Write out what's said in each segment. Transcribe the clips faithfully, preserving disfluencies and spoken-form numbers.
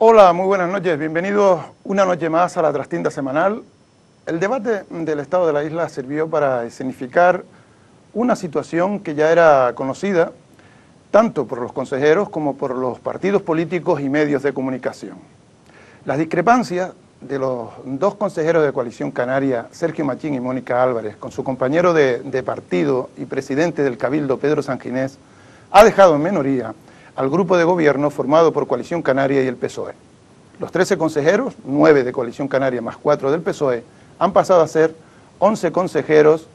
Hola, muy buenas noches. Bienvenidos una noche más a la Trastienda Semanal. El debate del estado de la isla sirvió para escenificar una situación que ya era conocida tanto por los consejeros como por los partidos políticos y medios de comunicación. Las discrepancias de los dos consejeros de Coalición Canaria, Sergio Machín y Mónica Álvarez, con su compañero de, de partido y presidente del Cabildo, Pedro Sanginés, ha dejado en minoría al grupo de gobierno formado por Coalición Canaria y el P S O E. Los trece consejeros, nueve de Coalición Canaria más cuatro del P S O E, han pasado a ser once consejeros,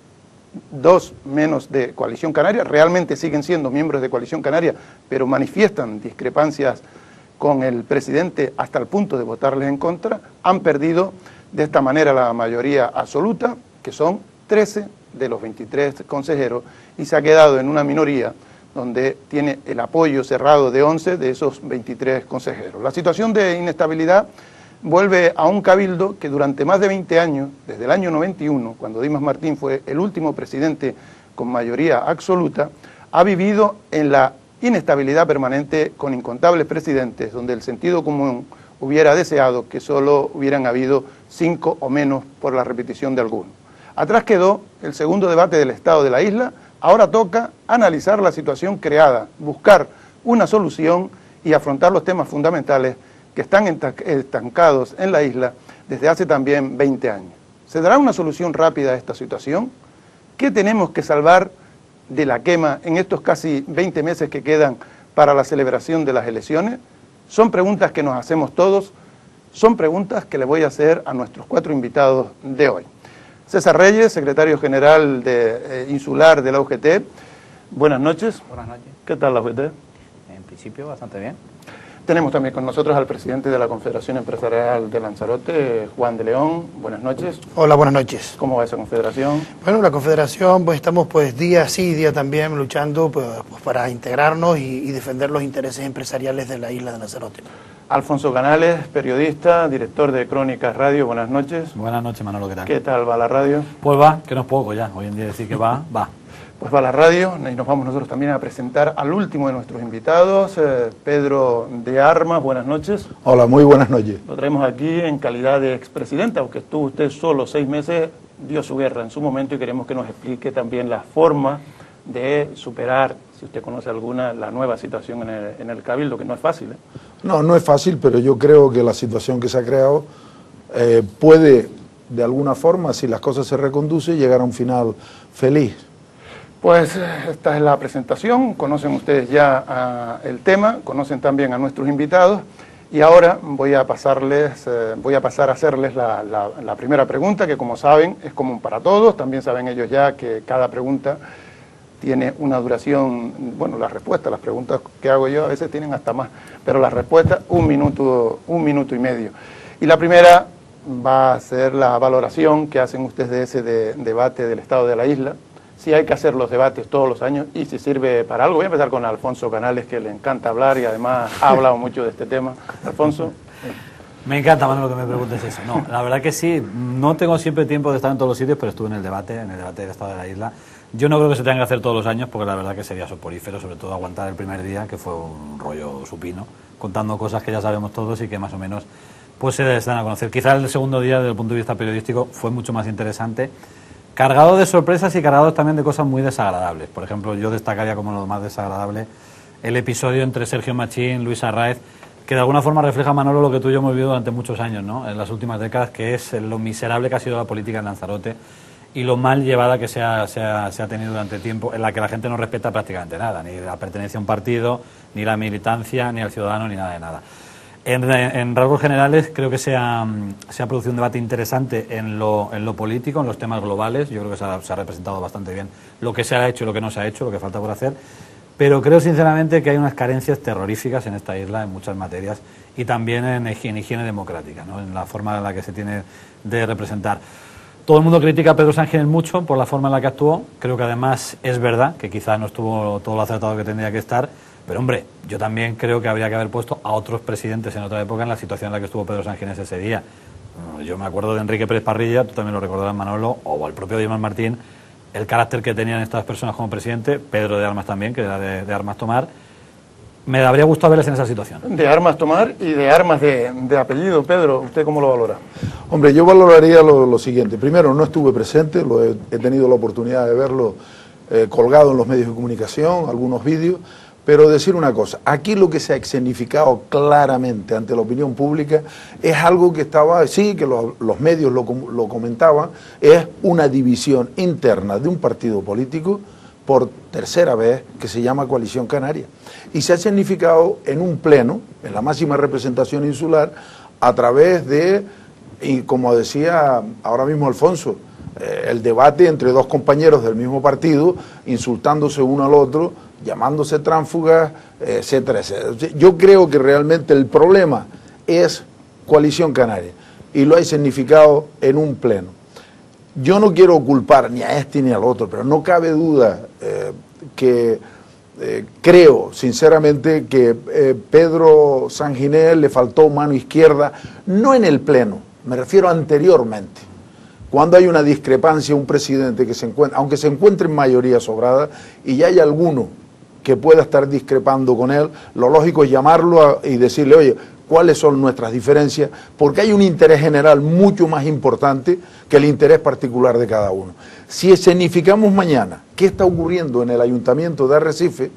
dos menos de Coalición Canaria, realmente siguen siendo miembros de Coalición Canaria, pero manifiestan discrepancias con el presidente hasta el punto de votarles en contra. Han perdido de esta manera la mayoría absoluta, que son trece de los veintitrés consejeros, y se ha quedado en una minoría donde tiene el apoyo cerrado de once de esos veintitrés consejeros. La situación de inestabilidad vuelve a un cabildo que durante más de veinte años, desde el año noventa y uno, cuando Dimas Martín fue el último presidente con mayoría absoluta, ha vivido en la inestabilidad permanente con incontables presidentes, donde el sentido común hubiera deseado que solo hubieran habido cinco o menos por la repetición de alguno. Atrás quedó el segundo debate del estado de la isla. Ahora toca analizar la situación creada, buscar una solución y afrontar los temas fundamentales que están estancados en la isla desde hace también veinte años. ¿Se dará una solución rápida a esta situación? ¿Qué tenemos que salvar de la quema en estos casi veinte meses que quedan para la celebración de las elecciones? Son preguntas que nos hacemos todos, son preguntas que le voy a hacer a nuestros cuatro invitados de hoy. César Reyes, secretario general de, eh, insular de la U G T. Buenas noches. Buenas noches. ¿Qué tal la U G T? En principio, bastante bien. Tenemos también con nosotros al presidente de la Confederación Empresarial de Lanzarote, Juan de León. Buenas noches. Hola, buenas noches. ¿Cómo va esa confederación? Bueno, la confederación, pues estamos pues día sí, día también luchando pues, pues, para integrarnos y, y defender los intereses empresariales de la isla de Lanzarote. Alfonso Canales, periodista, director de Crónicas Radio. Buenas noches. Buenas noches, Manolo, ¿qué tal? ¿Qué tal va la radio? Pues va, que no es poco ya. Hoy en día decir que va, va. Pues va la radio y nos vamos nosotros también a presentar al último de nuestros invitados, eh, Pedro de Armas. Buenas noches. Hola, muy buenas noches. Lo traemos aquí en calidad de expresidente, aunque estuvo usted solo seis meses, dio su guerra en su momento y queremos que nos explique también la forma de superar, si usted conoce alguna, la nueva situación en el, en el Cabildo, que no es fácil, ¿eh? No, no es fácil, pero yo creo que la situación que se ha creado eh, puede, de alguna forma, si las cosas se reconducen, llegar a un final feliz. Pues esta es la presentación, conocen ustedes ya uh, el tema, conocen también a nuestros invitados y ahora voy a pasarles, eh, voy a pasar a hacerles la, la, la primera pregunta, que como saben es común para todos, también saben ellos ya que cada pregunta tiene una duración, bueno, las respuestas, las preguntas que hago yo a veces tienen hasta más, pero las respuestas un minuto, un minuto y medio. Y la primera va a ser la valoración que hacen ustedes de ese de, debate del estado de la isla, si hay que hacer los debates todos los años y si sirve para algo. Voy a empezar con Alfonso Canales, que le encanta hablar y además ha hablado mucho de este tema. Alfonso. Me encanta, Manolo, que me preguntes eso. No, la verdad que sí, no tengo siempre tiempo de estar en todos los sitios, pero estuve en el debate, en el debate del estado de la isla. Yo no creo que se tenga que hacer todos los años, porque la verdad que sería soporífero, sobre todo aguantar el primer día, que fue un rollo supino, contando cosas que ya sabemos todos y que más o menos pues se dan a conocer. Quizás el segundo día, desde el punto de vista periodístico, fue mucho más interesante, cargado de sorpresas y cargado también de cosas muy desagradables. Por ejemplo, yo destacaría como lo más desagradable el episodio entre Sergio Machín, Luis Arraez, que de alguna forma refleja, Manolo, lo que tú y yo hemos vivido durante muchos años, ¿no?, en las últimas décadas, que es lo miserable que ha sido la política en Lanzarote y lo mal llevada que se ha, se ha, se ha tenido durante tiempo, en la que la gente no respeta prácticamente nada, ni la pertenencia a un partido, ni la militancia, ni al ciudadano, ni nada de nada. En, en rasgos generales, creo que se ha, se ha producido un debate interesante en lo, en lo político, en los temas globales. Yo creo que se ha, se ha representado bastante bien lo que se ha hecho y lo que no se ha hecho, lo que falta por hacer. Pero creo sinceramente que hay unas carencias terroríficas en esta isla, en muchas materias, y también en, en higiene democrática, ¿no?, en la forma en la que se tiene de representar. Todo el mundo critica a Pedro Sánchez mucho por la forma en la que actuó. Creo que además es verdad que quizás no estuvo todo lo acertado que tendría que estar. Pero hombre, yo también creo que habría que haber puesto a otros presidentes en otra época en la situación en la que estuvo Pedro Sánchez ese día. Yo me acuerdo de Enrique Pérez Parrilla, tú también lo recordarás, Manolo, o el propio Dimas Martín, el carácter que tenían estas personas como presidente, Pedro de Armas también, que era de, de Armas Tomar, me habría gustado verles en esa situación. De armas tomar y de armas de, de apellido. Pedro, ¿usted cómo lo valora? Hombre, yo valoraría lo, lo siguiente. Primero, no estuve presente, lo he, he tenido la oportunidad de verlo eh, colgado en los medios de comunicación, algunos vídeos, pero decir una cosa, aquí lo que se ha escenificado claramente ante la opinión pública es algo que estaba, sí, que los, los medios lo, lo comentaban, es una división interna de un partido político por tercera vez que se llama Coalición Canaria. Y se ha escenificado en un pleno, en la máxima representación insular, a través de, y como decía ahora mismo Alfonso, eh, el debate entre dos compañeros del mismo partido, insultándose uno al otro, llamándose tránsfugas, etcétera, etcétera. Yo creo que realmente el problema es Coalición Canaria y lo ha significado en un pleno. Yo no quiero culpar ni a este ni al otro, pero no cabe duda eh, que eh, creo sinceramente que eh, Pedro Sanginés le faltó mano izquierda, no en el pleno, me refiero anteriormente. Cuando hay una discrepancia, un presidente que se encuentra, aunque se encuentre en mayoría sobrada y ya hay alguno que pueda estar discrepando con él, lo lógico es llamarlo a, y decirle, oye, ¿cuáles son nuestras diferencias? Porque hay un interés general mucho más importante que el interés particular de cada uno. Si escenificamos mañana qué está ocurriendo en el Ayuntamiento de Arrecife,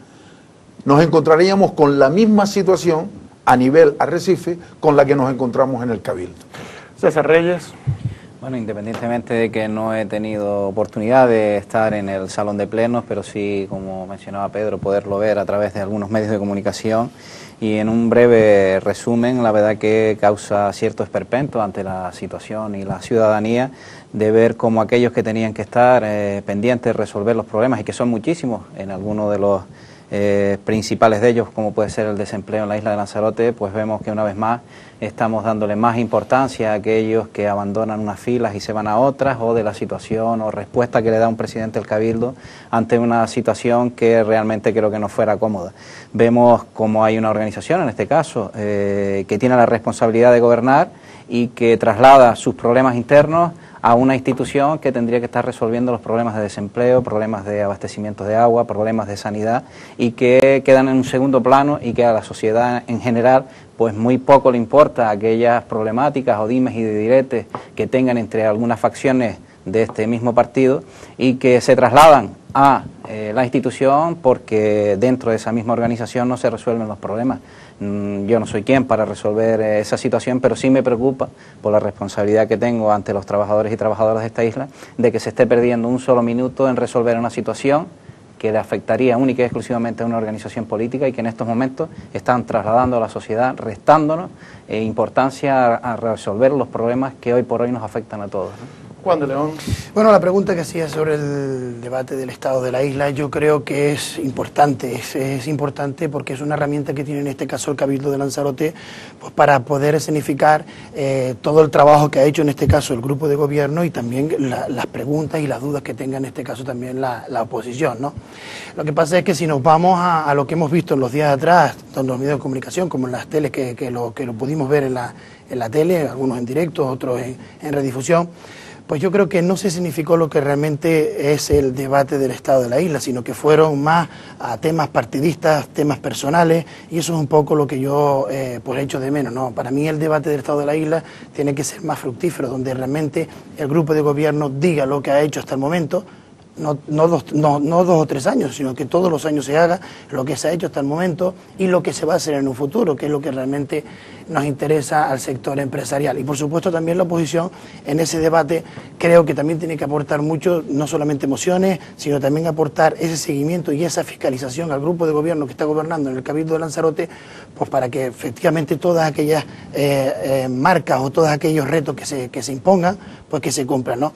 nos encontraríamos con la misma situación a nivel Arrecife con la que nos encontramos en el Cabildo. César Reyes. Bueno, independientemente de que no he tenido oportunidad de estar en el salón de plenos, pero sí, como mencionaba Pedro, poderlo ver a través de algunos medios de comunicación. Y en un breve resumen, la verdad que causa cierto esperpento ante la situación y la ciudadanía de ver cómo aquellos que tenían que estar eh, pendientes de resolver los problemas, y que son muchísimos en algunos de los eh, principales de ellos, como puede ser el desempleo en la isla de Lanzarote, pues vemos que una vez más estamos dándole más importancia a aquellos que abandonan unas filas y se van a otras, o de la situación o respuesta que le da un presidente del Cabildo ante una situación que realmente creo que no fuera cómoda. Vemos como hay una organización, en este caso, eh, que tiene la responsabilidad de gobernar y que traslada sus problemas internos a una institución que tendría que estar resolviendo los problemas de desempleo, problemas de abastecimiento de agua, problemas de sanidad, y que quedan en un segundo plano y que a la sociedad en general pues muy poco le importa aquellas problemáticas o dimes y diretes que tengan entre algunas facciones de este mismo partido y que se trasladan a eh, la institución porque dentro de esa misma organización no se resuelven los problemas. Mm, yo no soy quien para resolver eh, esa situación, pero sí me preocupa por la responsabilidad que tengo ante los trabajadores y trabajadoras de esta isla de que se esté perdiendo un solo minuto en resolver una situación que le afectaría única y exclusivamente a una organización política y que en estos momentos están trasladando a la sociedad, restándonos eh, importancia a, a resolver los problemas que hoy por hoy nos afectan a todos, ¿no? Juan de León. Bueno, la pregunta que hacía sobre el debate del estado de la isla, yo creo que es importante, es, es importante porque es una herramienta que tiene en este caso el Cabildo de Lanzarote, pues para poder escenificar eh, todo el trabajo que ha hecho en este caso el grupo de gobierno y también la, las preguntas y las dudas que tenga en este caso también la, la oposición, ¿no? Lo que pasa es que si nos vamos a, a lo que hemos visto en los días atrás, tanto en los medios de comunicación como en las teles que, que, lo, que lo pudimos ver en la, en la tele, algunos en directo, otros en, en redifusión, pues yo creo que no se significó lo que realmente es el debate del estado de la isla, sino que fueron más a temas partidistas, temas personales, y eso es un poco lo que yo eh, pues echo de menos, ¿no? Para mí el debate del estado de la isla tiene que ser más fructífero, donde realmente el grupo de gobierno diga lo que ha hecho hasta el momento, no, no, dos, no, no dos o tres años, sino que todos los años se haga lo que se ha hecho hasta el momento y lo que se va a hacer en un futuro, que es lo que realmente nos interesa al sector empresarial. Y por supuesto también la oposición en ese debate creo que también tiene que aportar mucho, no solamente emociones, sino también aportar ese seguimiento y esa fiscalización al grupo de gobierno que está gobernando en el Cabildo de Lanzarote, pues para que efectivamente todas aquellas eh, eh, marcas o todos aquellos retos que se, que se impongan, pues que se cumplan, ¿no?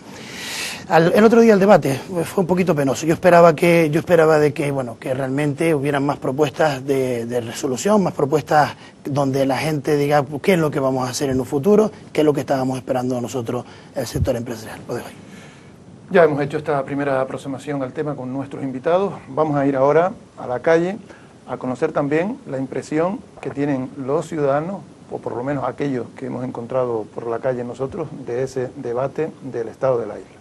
Al, el otro día el debate fue un poquito penoso. Yo esperaba que yo esperaba de que bueno que realmente hubieran más propuestas de, de resolución, más propuestas donde la gente diga pues, qué es lo que vamos a hacer en un futuro, qué es lo que estábamos esperando nosotros el sector empresarial. Lo dejo ahí. Ya hemos hecho esta primera aproximación al tema con nuestros invitados. Vamos a ir ahora a la calle a conocer también la impresión que tienen los ciudadanos, o por lo menos aquellos que hemos encontrado por la calle nosotros, de ese debate del estado de la isla.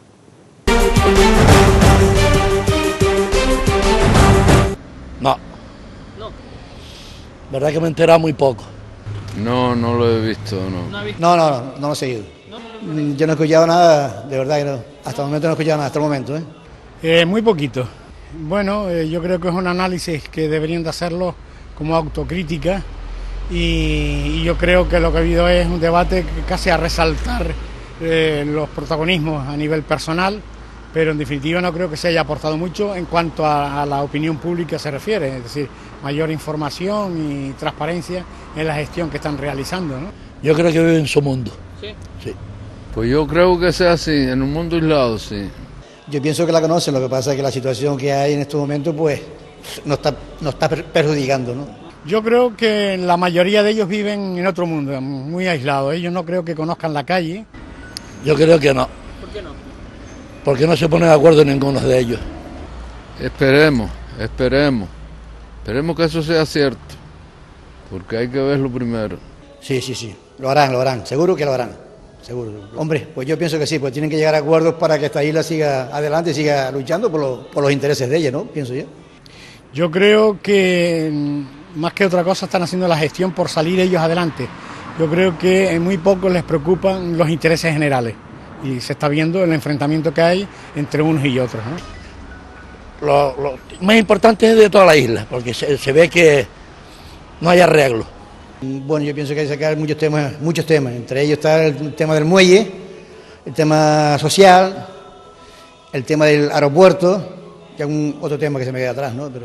No. No. verdad que me he enterado muy poco. No, no lo he visto, no. No, no, no, no lo he seguido. Yo no he escuchado nada, de verdad que no. Hasta el momento no he escuchado nada, hasta el momento, ¿eh? Eh, muy poquito. Bueno, eh, yo creo que es un análisis que deberían de hacerlo como autocrítica y, y yo creo que lo que ha habido es un debate que casi a resaltar eh, los protagonismos a nivel personal, pero en definitiva no creo que se haya aportado mucho en cuanto a, a la opinión pública se refiere, es decir, mayor información y transparencia en la gestión que están realizando, ¿no? Yo creo que vive en su mundo. ¿Sí? Sí. Pues yo creo que sea así, en un mundo aislado, sí. Yo pienso que la conocen, lo que pasa es que la situación que hay en estos momentos pues nos está, nos está perjudicando, ¿no? Yo creo que la mayoría de ellos viven en otro mundo, muy aislados. Ellos no creo que conozcan la calle. Yo creo que no. ¿Por qué no? Porque no se ponen de acuerdo ninguno de ellos. Esperemos, esperemos. Esperemos que eso sea cierto, porque hay que verlo primero. Sí, sí, sí, lo harán, lo harán, seguro que lo harán, seguro. Hombre, pues yo pienso que sí, pues tienen que llegar a acuerdos para que esta isla siga adelante y siga luchando por, lo, por los intereses de ella, ¿no? Pienso yo. Yo creo que más que otra cosa están haciendo la gestión por salir ellos adelante. Yo creo que en muy poco les preocupan los intereses generales y se está viendo el enfrentamiento que hay entre unos y otros, ¿no? Lo, lo más importante es de toda la isla, porque se, se ve que no hay arreglo. Bueno, yo pienso que hay que sacar muchos temas, muchos temas, entre ellos está el tema del muelle, el tema social, el tema del aeropuerto, y algún otro tema que se me queda atrás, ¿no? Pero...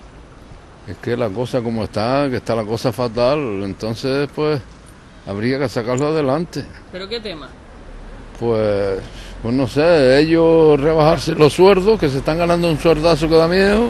Es que la cosa como está, que está la cosa fatal, entonces pues habría que sacarlo adelante. ¿Pero qué tema? Pues, pues no sé, ellos rebajarse los sueldos, que se están ganando un sueldazo que da miedo,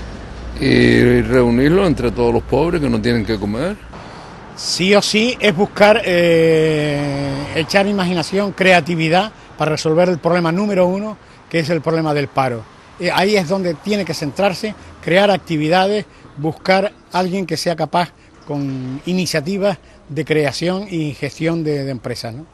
y reunirlo entre todos los pobres que no tienen que comer. Sí o sí es buscar eh, echar imaginación, creatividad para resolver el problema número uno, que es el problema del paro. Eh, ahí es donde tiene que centrarse, crear actividades, buscar a alguien que sea capaz con iniciativas de creación y gestión de, de empresas, ¿no?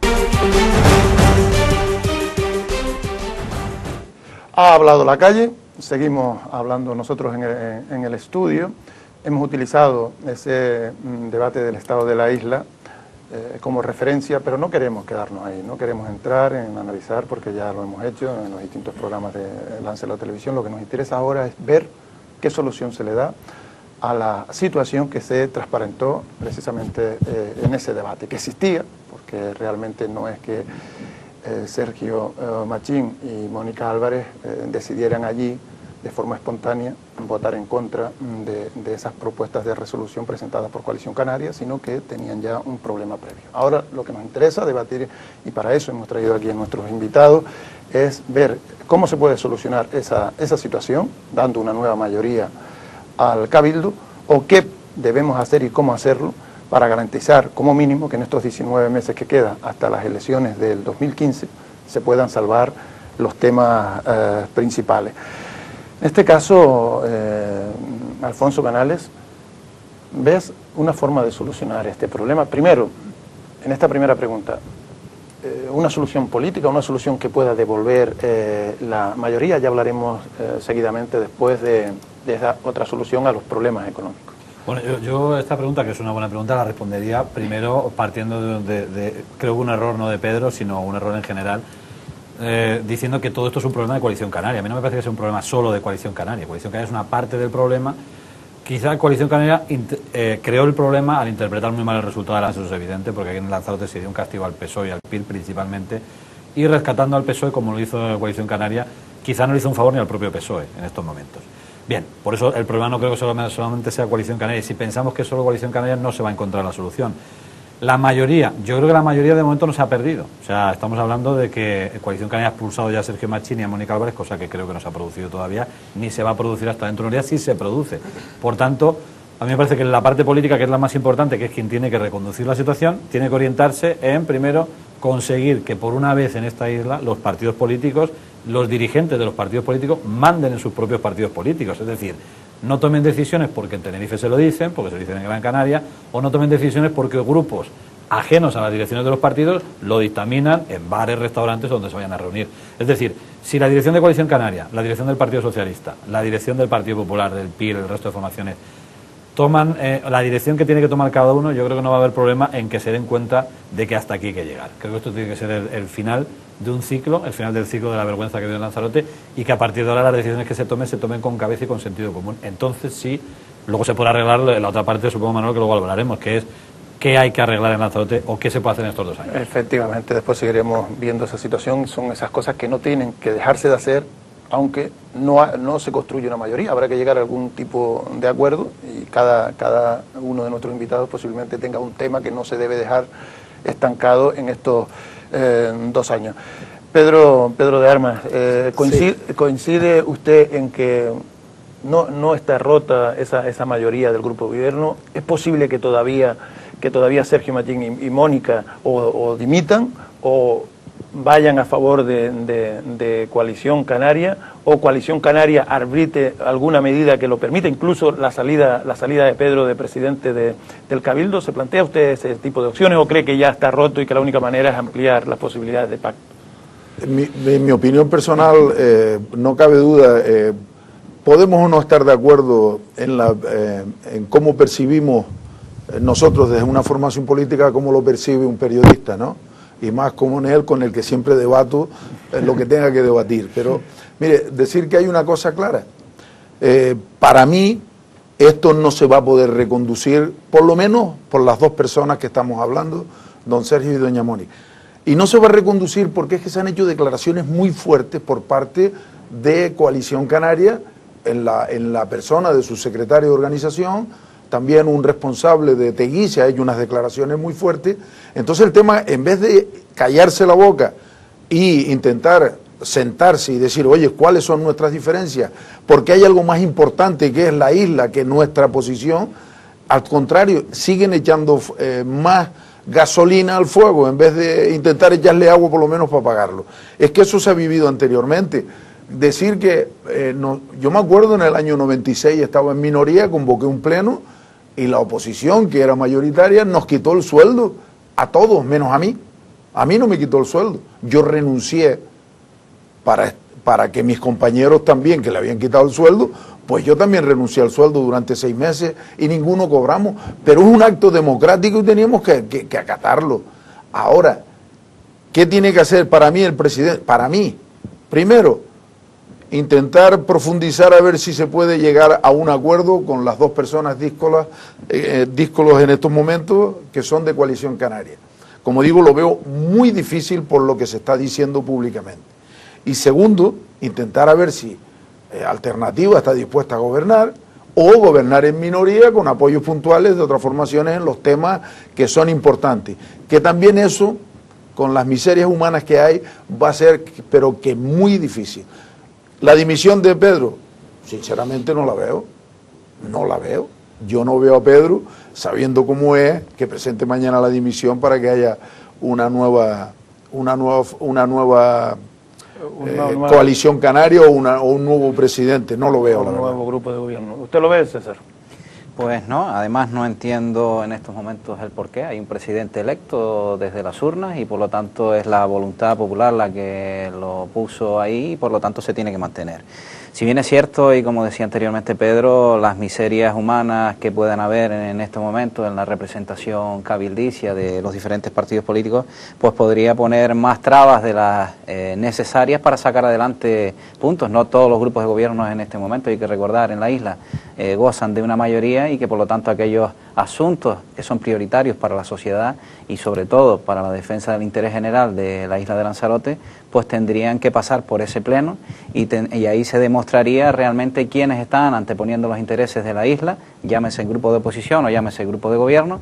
Ha hablado la calle, seguimos hablando nosotros en el, en el estudio. Hemos utilizado ese mm, debate del estado de la isla eh, como referencia, pero no queremos quedarnos ahí, no queremos entrar en analizar, porque ya lo hemos hecho en los distintos programas de Lance de la Televisión. Lo que nos interesa ahora es ver qué solución se le da a la situación que se transparentó precisamente eh, en ese debate, que existía, porque realmente no es que eh, Sergio eh, Machín y Mónica Álvarez eh, decidieran allí de forma espontánea votar en contra de, de esas propuestas de resolución presentadas por Coalición Canaria, sino que tenían ya un problema previo. Ahora lo que nos interesa debatir, y para eso hemos traído aquí a nuestros invitados, es ver cómo se puede solucionar esa, esa situación, dando una nueva mayoría al Cabildo, o qué debemos hacer y cómo hacerlo para garantizar como mínimo que en estos diecinueve meses que quedan hasta las elecciones del dos mil quince se puedan salvar los temas eh, principales. En este caso, eh, Alfonso Canales, ¿ves una forma de solucionar este problema? Primero, en esta primera pregunta, eh, ¿una solución política, una solución que pueda devolver eh, la mayoría? Ya hablaremos eh, seguidamente después de, de esa otra solución a los problemas económicos. Bueno, yo, yo esta pregunta, que es una buena pregunta, la respondería primero partiendo de, de, de creo que un error no de Pedro, sino un error en general, Eh, diciendo que todo esto es un problema de Coalición Canaria. A mí no me parece que sea un problema solo de Coalición Canaria. Coalición Canaria es una parte del problema. Quizá Coalición Canaria eh, creó el problema al interpretar muy mal el resultado de la eso es evidente, porque aquí en Lanzarote se dio un castigo al P S O E y al P I R principalmente, y rescatando al P S O E como lo hizo Coalición Canaria, quizá no le hizo un favor ni al propio P S O E en estos momentos. Bien, por eso el problema no creo que solamente sea Coalición Canaria. Si pensamos que es solo Coalición Canaria, no se va a encontrar la solución. La mayoría, yo creo que la mayoría de momento no se ha perdido. O sea, estamos hablando de que Coalición Canaria ha expulsado ya a Sergio Machín y a Mónica Álvarez, cosa que creo que no se ha producido todavía, ni se va a producir hasta dentro de unos días, si se produce. Por tanto, a mí me parece que la parte política, que es la más importante, que es quien tiene que reconducir la situación, tiene que orientarse en, primero, conseguir que por una vez en esta isla los partidos políticos, los dirigentes de los partidos políticos, manden en sus propios partidos políticos. Es decir, no tomen decisiones porque en Tenerife se lo dicen, porque se lo dicen en Gran Canaria, o no tomen decisiones porque grupos ajenos a las direcciones de los partidos lo dictaminan en bares, restaurantes donde se vayan a reunir. Es decir, si la dirección de Coalición Canaria, la dirección del Partido Socialista, la dirección del Partido Popular, del P I R, el resto de formaciones, toman eh, la dirección que tiene que tomar cada uno, yo creo que no va a haber problema en que se den cuenta de que hasta aquí hay que llegar. Creo que esto tiene que ser el, el final de un ciclo, el final del ciclo de la vergüenza que dio Lanzarote, y que a partir de ahora las decisiones que se tomen, se tomen con cabeza y con sentido común. Entonces sí, luego se podrá arreglar la otra parte, supongo, Manuel, que luego hablaremos, que es qué hay que arreglar en Lanzarote o qué se puede hacer en estos dos años. Efectivamente, después seguiremos viendo esa situación. Son esas cosas que no tienen que dejarse de hacer, aunque no, ha, no se construye una mayoría. Habrá que llegar a algún tipo de acuerdo y cada, cada uno de nuestros invitados posiblemente tenga un tema que no se debe dejar estancado en estos eh, dos años. Pedro, Pedro de Armas, eh, coincide, sí. ¿coincide usted en que no, no está rota esa, esa mayoría del grupo de gobierno? ¿Es posible que todavía, que todavía Sergio Machín y, y Mónica o, o dimitan o vayan a favor de, de, de Coalición Canaria, o Coalición Canaria arbitre alguna medida que lo permita, incluso la salida, la salida de Pedro de presidente de, del Cabildo? ¿Se plantea usted ese tipo de opciones o cree que ya está roto y que la única manera es ampliar las posibilidades de pacto? En mi, en mi opinión personal, eh, no cabe duda, eh, podemos o no estar de acuerdo en, la, eh, en cómo percibimos nosotros desde una formación política, cómo lo percibe un periodista, ¿no? Y más como en él, con el que siempre debato eh, lo que tenga que debatir. Pero, mire, decir que hay una cosa clara. Eh, para mí, esto no se va a poder reconducir, por lo menos por las dos personas que estamos hablando, don Sergio y doña Mónica. Y no se va a reconducir porque es que se han hecho declaraciones muy fuertes por parte de Coalición Canaria, en la, en la persona de su secretario de organización. También un responsable de Teguí se ha hecho unas declaraciones muy fuertes. Entonces el tema, en vez de callarse la boca e intentar sentarse y decir, oye, ¿cuáles son nuestras diferencias? Porque hay algo más importante que es la isla, que nuestra posición. Al contrario, siguen echando eh, más gasolina al fuego en vez de intentar echarle agua por lo menos para apagarlo. Es que eso se ha vivido anteriormente. Decir que, eh, no, yo me acuerdo en el año noventa y seis estaba en minoría, convoqué un pleno y la oposición, que era mayoritaria, nos quitó el sueldo a todos, menos a mí. A mí no me quitó el sueldo. Yo renuncié para, para que mis compañeros también, que le habían quitado el sueldo, pues yo también renuncié al sueldo durante seis meses y ninguno cobramos. Pero es un acto democrático y teníamos que, que, que acatarlo. Ahora, ¿qué tiene que hacer para mí el presidente? Para mí, primero, intentar profundizar a ver si se puede llegar a un acuerdo con las dos personas díscolas, eh, díscolos en estos momentos, que son de Coalición Canaria. Como digo, lo veo muy difícil por lo que se está diciendo públicamente. Y segundo, intentar a ver si eh, Alternativa está dispuesta a gobernar o gobernar en minoría con apoyos puntuales de otras formaciones en los temas que son importantes. Que también eso, con las miserias humanas que hay, va a ser, pero que muy difícil. La dimisión de Pedro, sinceramente no la veo, no la veo. Yo no veo a Pedro, sabiendo cómo es, que presente mañana la dimisión para que haya una nueva, una nueva, una nueva, una eh, nueva coalición canaria o, una, o un nuevo presidente. No lo veo, la verdad. Un nuevo grupo de gobierno. ¿Usted lo ve, César? Pues no, además no entiendo en estos momentos el porqué. Hay un presidente electo desde las urnas y por lo tanto es la voluntad popular la que lo puso ahí y por lo tanto se tiene que mantener. Si bien es cierto, y como decía anteriormente Pedro, las miserias humanas que puedan haber en estos momentos en la representación cabildicia de los diferentes partidos políticos, pues podría poner más trabas de las eh, necesarias para sacar adelante puntos. No todos los grupos de gobierno en este momento, hay que recordar, en la isla eh, gozan de una mayoría y que por lo tanto aquellos asuntos que son prioritarios para la sociedad y sobre todo para la defensa del interés general de la isla de Lanzarote, pues tendrían que pasar por ese pleno y, ten, y ahí se demostraría realmente quiénes están anteponiendo los intereses de la isla, llámese el grupo de oposición o llámese el grupo de gobierno,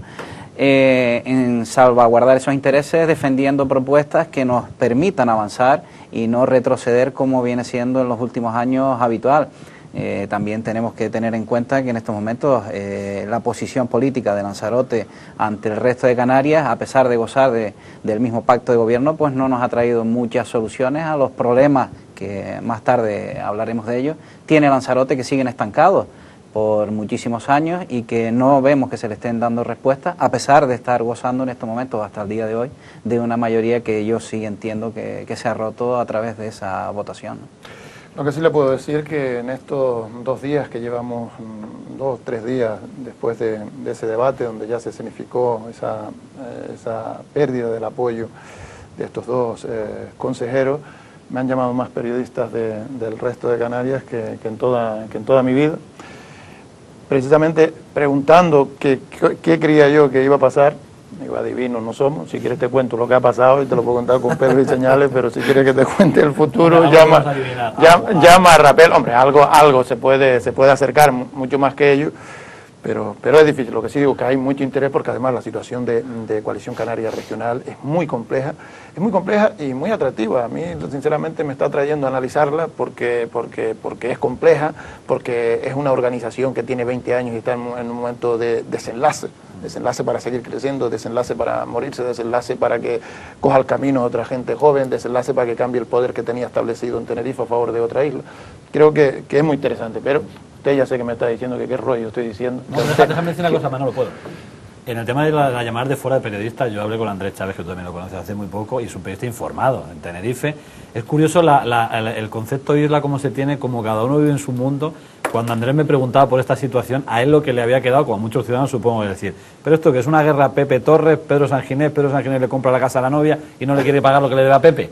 eh, en salvaguardar esos intereses defendiendo propuestas que nos permitan avanzar y no retroceder como viene siendo en los últimos años habitual. Eh, también tenemos que tener en cuenta que en estos momentos eh, la posición política de Lanzarote ante el resto de Canarias, a pesar de gozar de, del mismo pacto de gobierno, pues no nos ha traído muchas soluciones a los problemas, que más tarde hablaremos de ellos, tiene Lanzarote, que siguen estancados por muchísimos años y que no vemos que se le estén dando respuestas, a pesar de estar gozando en estos momentos, hasta el día de hoy, de una mayoría que yo sí entiendo que, que se ha roto a través de esa votación. Lo que sí le puedo decir que en estos dos días que llevamos, dos, tres días después de, de ese debate donde ya se escenificó esa, eh, esa pérdida del apoyo de estos dos eh, consejeros, me han llamado más periodistas de, del resto de Canarias que, que, en toda, que en toda mi vida, precisamente preguntando qué, qué, qué creía yo que iba a pasar. Digo, adivinos no somos, si quieres te cuento lo que ha pasado y te lo puedo contar con pelos y señales, pero si quieres que te cuente el futuro, no, llama, llama, llama a Rapel. Hombre, algo, algo se puede, se puede acercar, mucho más que ello, pero, pero es difícil. Lo que sí digo que hay mucho interés porque además la situación de, de Coalición Canaria Regional es muy compleja, es muy compleja y muy atractiva. A mí, sinceramente, me está trayendo a analizarla porque, porque, porque es compleja, porque es una organización que tiene veinte años y está en, en un momento de desenlace. Desenlace para seguir creciendo, desenlace para morirse, desenlace para que coja el camino a otra gente joven, desenlace para que cambie el poder que tenía establecido en Tenerife a favor de otra isla. Creo que, que es muy interesante, pero usted ya sé que me está diciendo que qué rollo estoy diciendo. No, déjame, déjame decir una cosa, Manolo, puedo. En el tema de la, la llamada de fuera de periodistas, yo hablé con Andrés Chávez, que tú también lo conoces hace muy poco, y es un periodista informado en Tenerife. Es curioso la, la, el, el concepto de isla, cómo se tiene, como cada uno vive en su mundo. Cuando Andrés me preguntaba por esta situación, a él lo que le había quedado, como a muchos ciudadanos supongo, es decir, pero esto que es una guerra Pepe Torres, Pedro Sanginés, Pedro Sanginés le compra la casa a la novia y no le quiere pagar lo que le debe a Pepe.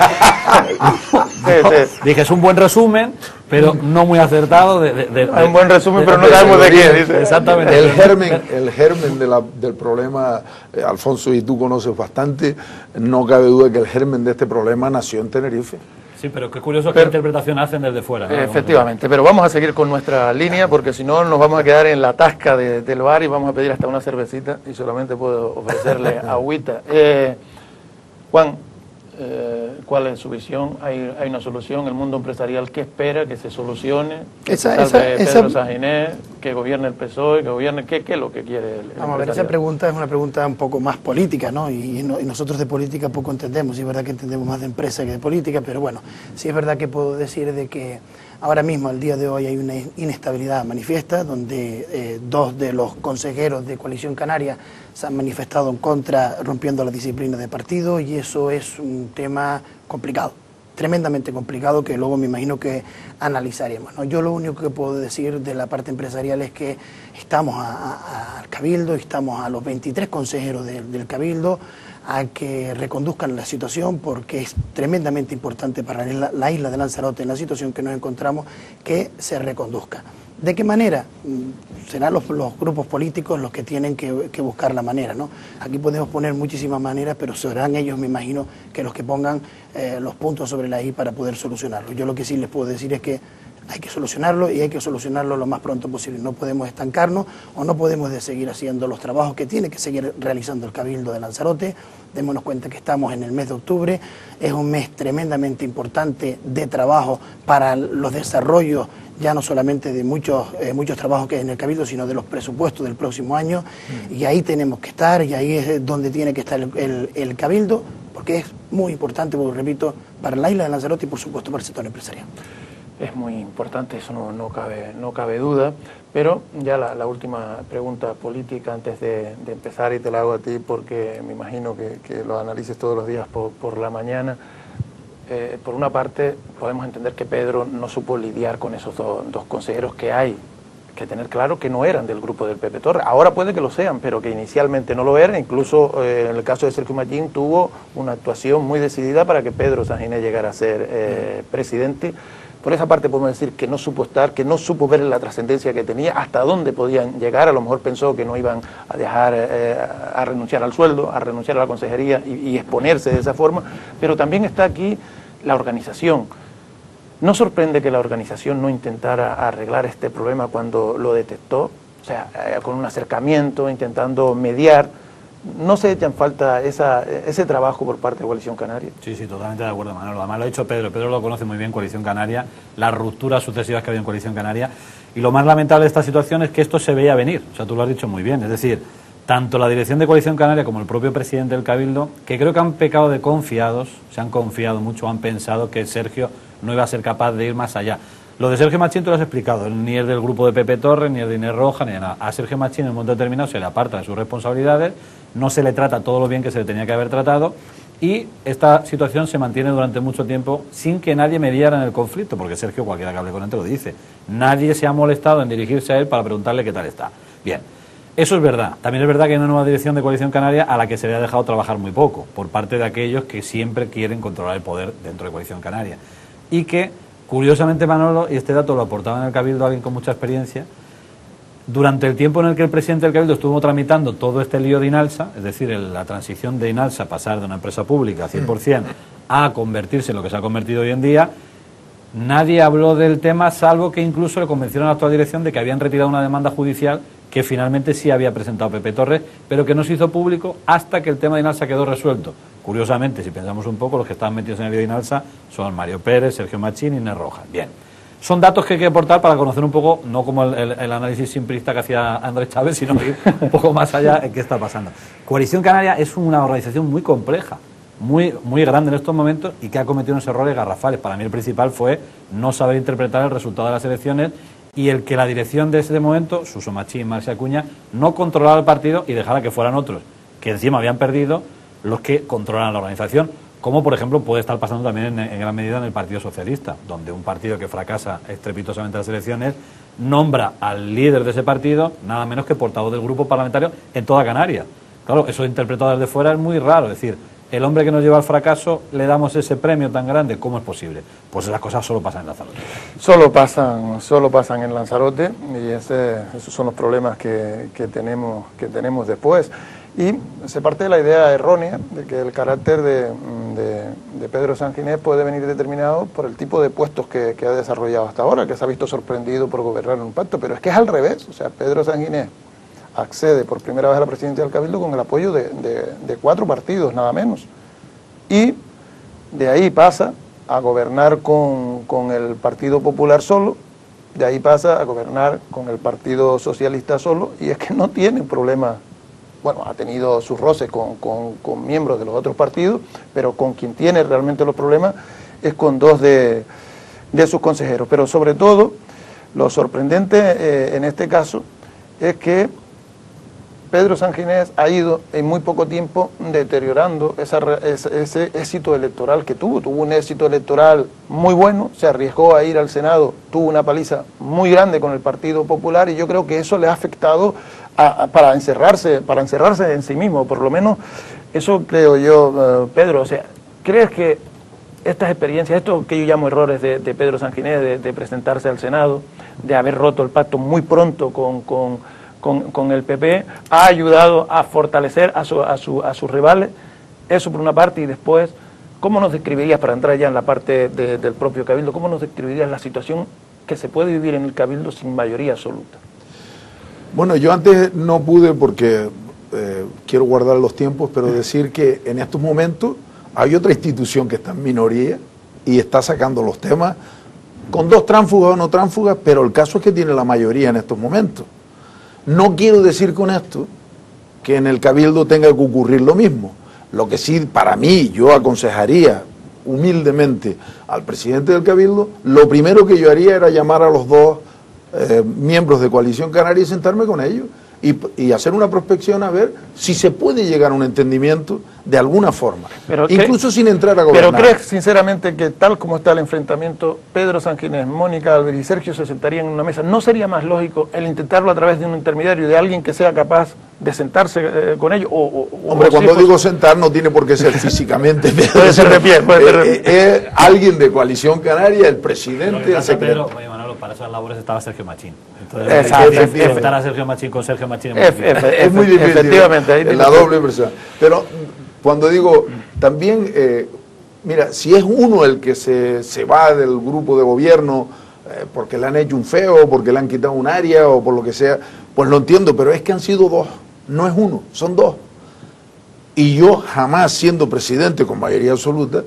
No, dije, es un buen resumen, pero no muy acertado. De, de, de, de, un buen resumen, de, pero de, no sabemos de, de, de qué, dice. Exactamente. El germen, el germen de la, del problema, eh, Alfonso, y tú conoces bastante, no cabe duda que el germen de este problema nació en Tenerife. Sí, pero qué curioso pero, qué interpretación hacen desde fuera, ¿no? Efectivamente, pero vamos a seguir con nuestra línea porque si no nos vamos a quedar en la tasca de, del bar y vamos a pedir hasta una cervecita y solamente puedo ofrecerle agüita. Eh, Juan, eh, ¿cuál es su visión? ¿Hay, hay una solución? ¿El mundo empresarial qué espera que se solucione? ¿Que esa, se salve esa, Pedro esa... Sanginés? ¿Que gobierne el P S O E? ¿Que gobierne qué, qué es lo que quiere el, el Vamos a ver, esa pregunta es una pregunta un poco más política, ¿no? Y, y, no, y nosotros de política poco entendemos, y es verdad que entendemos más de empresa que de política, pero bueno, sí es verdad que puedo decir de que ahora mismo, al día de hoy, hay una inestabilidad manifiesta, donde eh, dos de los consejeros de Coalición Canaria se han manifestado en contra, rompiendo la disciplina de partido, y eso es un tema complicado, tremendamente complicado, que luego me imagino que analizaremos, ¿no? Yo lo único que puedo decir de la parte empresarial es que estamos al Cabildo, estamos a los veintitrés consejeros de, del Cabildo, a que reconduzcan la situación porque es tremendamente importante para la, la isla de Lanzarote, en la situación que nos encontramos, que se reconduzca. ¿De qué manera? Serán los, los grupos políticos los que tienen que, que buscar la manera, ¿no? Aquí podemos poner muchísimas maneras, pero serán ellos, me imagino, que los que pongan eh, los puntos sobre la I para poder solucionarlo. Yo lo que sí les puedo decir es que hay que solucionarlo y hay que solucionarlo lo más pronto posible. No podemos estancarnos o no podemos de seguir haciendo los trabajos que tiene que seguir realizando el Cabildo de Lanzarote. Démonos cuenta que estamos en el mes de octubre, es un mes tremendamente importante de trabajo para los desarrollos, ya no solamente de muchos, eh, muchos trabajos que hay en el Cabildo, sino de los presupuestos del próximo año, mm. y ahí tenemos que estar, y ahí es donde tiene que estar el, el, el Cabildo, porque es muy importante, como repito, para la isla de Lanzarote y por supuesto para el sector empresarial. Es muy importante, eso no, no, cabe, no cabe duda, pero ya la, la última pregunta política antes de, de empezar, y te la hago a ti porque me imagino que, que lo analices todos los días por, por la mañana. Eh, por una parte, podemos entender que Pedro no supo lidiar con esos do, dos consejeros que hay, que tener claro que no eran del grupo del Pepe Torres. Ahora puede que lo sean, pero que inicialmente no lo eran. Incluso eh, en el caso de Sergio Machín tuvo una actuación muy decidida para que Pedro Sanginés llegara a ser eh, presidente. Por esa parte podemos decir que no supo estar, que no supo ver la trascendencia que tenía, hasta dónde podían llegar. A lo mejor pensó que no iban a dejar eh, a renunciar al sueldo, a renunciar a la consejería y, y exponerse de esa forma. Pero también está aquí la organización. ¿No sorprende que la organización no intentara arreglar este problema cuando lo detectó? O sea, eh, con un acercamiento, intentando mediar. ¿No se echa en falta esa, ese trabajo por parte de Coalición Canaria? Sí, sí, totalmente de acuerdo, Manolo. Además lo ha dicho Pedro. Pedro lo conoce muy bien, Coalición Canaria, las rupturas sucesivas que ha habido en Coalición Canaria. Y lo más lamentable de esta situación es que esto se veía venir. O sea, tú lo has dicho muy bien. Es decir, tanto la dirección de Coalición Canaria como el propio presidente del Cabildo, que creo que han pecado de confiados, se han confiado mucho, han pensado que Sergio no iba a ser capaz de ir más allá. Lo de Sergio Machín tú lo has explicado, ni es del grupo de Pepe Torres, ni es de Inés Roja, ni de nada. A Sergio Machín en un momento determinado se le aparta de sus responsabilidades, no se le trata todo lo bien que se le tenía que haber tratado, Y esta situación se mantiene durante mucho tiempo sin que nadie mediara en el conflicto, porque Sergio, cualquiera que hable con él te lo dice. Nadie se ha molestado en dirigirse a él para preguntarle qué tal está. Bien, eso es verdad. También es verdad que hay una nueva dirección de Coalición Canaria a la que se le ha dejado trabajar muy poco, por parte de aquellos que siempre quieren controlar el poder dentro de Coalición Canaria. Y que, curiosamente, Manolo, y este dato lo aportaba en el Cabildo alguien con mucha experiencia, durante el tiempo en el que el presidente del Cabildo estuvo tramitando todo este lío de Inalsa, es decir, el, la transición de Inalsa, pasar de una empresa pública cien por cien a convertirse en lo que se ha convertido hoy en día, nadie habló del tema, salvo que incluso le convencieron a la actual dirección de que habían retirado una demanda judicial que finalmente sí había presentado Pepe Torres, pero que no se hizo público hasta que el tema de Inalsa quedó resuelto. Curiosamente, si pensamos un poco, los que estaban metidos en el lío de Inalsa son Mario Pérez, Sergio Machín y Inés Rojas. Bien. Son datos que hay que aportar para conocer un poco, no como el, el, el análisis simplista que hacía Andrés Chávez, sino ir un poco más allá en qué está pasando. Coalición Canaria es una organización muy compleja, muy, muy grande en estos momentos y que ha cometido unos errores garrafales. Para mí el principal fue no saber interpretar el resultado de las elecciones y el que la dirección de ese momento, Suso Machín, Marcia Acuña, no controlara el partido y dejara que fueran otros, que encima habían perdido, los que controlan la organización. Como, por ejemplo, puede estar pasando también en, en gran medida en el Partido Socialista, donde un partido que fracasa estrepitosamente las elecciones nombra al líder de ese partido nada menos que portavoz del grupo parlamentario en toda Canarias. Claro, eso interpretado desde fuera es muy raro, es decir, el hombre que nos lleva al fracaso le damos ese premio tan grande, ¿cómo es posible? Pues esas cosas solo pasan en Lanzarote. Solo pasan, solo pasan en Lanzarote y ese, esos son los problemas que, que, tenemos, que tenemos después. Y se parte de la idea errónea de que el carácter de, de, de Pedro Sanginés puede venir determinado por el tipo de puestos que, que ha desarrollado hasta ahora, que se ha visto sorprendido por gobernar en un pacto, pero es que es al revés. O sea, Pedro Sanginés accede por primera vez a la presidencia del Cabildo con el apoyo de, de, de cuatro partidos, nada menos. Y de ahí pasa a gobernar con, con el Partido Popular solo, de ahí pasa a gobernar con el Partido Socialista solo, y es que no tiene problema. Bueno, ha tenido sus roces con, con, con miembros de los otros partidos, pero con quien tiene realmente los problemas es con dos de, de sus consejeros. Pero sobre todo, lo sorprendente eh, en este caso es que Pedro Sanginés ha ido en muy poco tiempo deteriorando esa, ese, ese éxito electoral que tuvo. Tuvo un éxito electoral muy bueno, se arriesgó a ir al Senado, tuvo una paliza muy grande con el Partido Popular y yo creo que eso le ha afectado a, a, para encerrarse, para encerrarse en sí mismo, por lo menos eso creo yo, uh, Pedro. O sea, ¿crees que estas experiencias, esto que yo llamo errores de, de Pedro Sanginés, de, de presentarse al Senado, de haber roto el pacto muy pronto con... con Con, con el P P, ha ayudado a fortalecer a, su, a, su, a sus rivales? Eso por una parte, y después, ¿cómo nos describirías, para entrar ya en la parte de, del propio Cabildo, cómo nos describirías la situación que se puede vivir en el Cabildo sin mayoría absoluta? Bueno, yo antes no pude porque eh, quiero guardar los tiempos, pero decir que en estos momentos hay otra institución que está en minoría y está sacando los temas con dos tránsfugas o no tránsfugas, pero el caso es que tiene la mayoría en estos momentos. No quiero decir con esto que en el Cabildo tenga que ocurrir lo mismo. Lo que sí, para mí, yo aconsejaría humildemente al presidente del Cabildo, lo primero que yo haría era llamar a los dos eh, miembros de Coalición Canaria y sentarme con ellos y, y hacer una prospección a ver si se puede llegar a un entendimiento de alguna forma, pero incluso cre- sin entrar a gobernar. Pero ¿crees sinceramente que tal como está el enfrentamiento, Pedro Sanginés, Mónica Álvarez y Sergio se sentarían en una mesa? ¿No sería más lógico el intentarlo a través de un intermediario, de alguien que sea capaz de sentarse eh, con ellos? O, o, Hombre, o cuando si digo pues, sentar no tiene por qué ser físicamente. Puede ser de pie, puede ser de pie. Eh, eh, alguien de Coalición Canaria, el presidente, el secretario. Pedro, oye, Manolo, para esas labores estaba Sergio Machín. Entonces, Exacto, enfrentar a Sergio Machín con Sergio Machín es muy difícil. Es muy difícil. Efectivamente. Ahí en la doble persona. Pero cuando digo, también, eh, mira, si es uno el que se, se va del grupo de gobierno eh, porque le han hecho un feo, porque le han quitado un área o por lo que sea, pues lo entiendo, pero es que han sido dos, no es uno, son dos. Y yo jamás, siendo presidente con mayoría absoluta,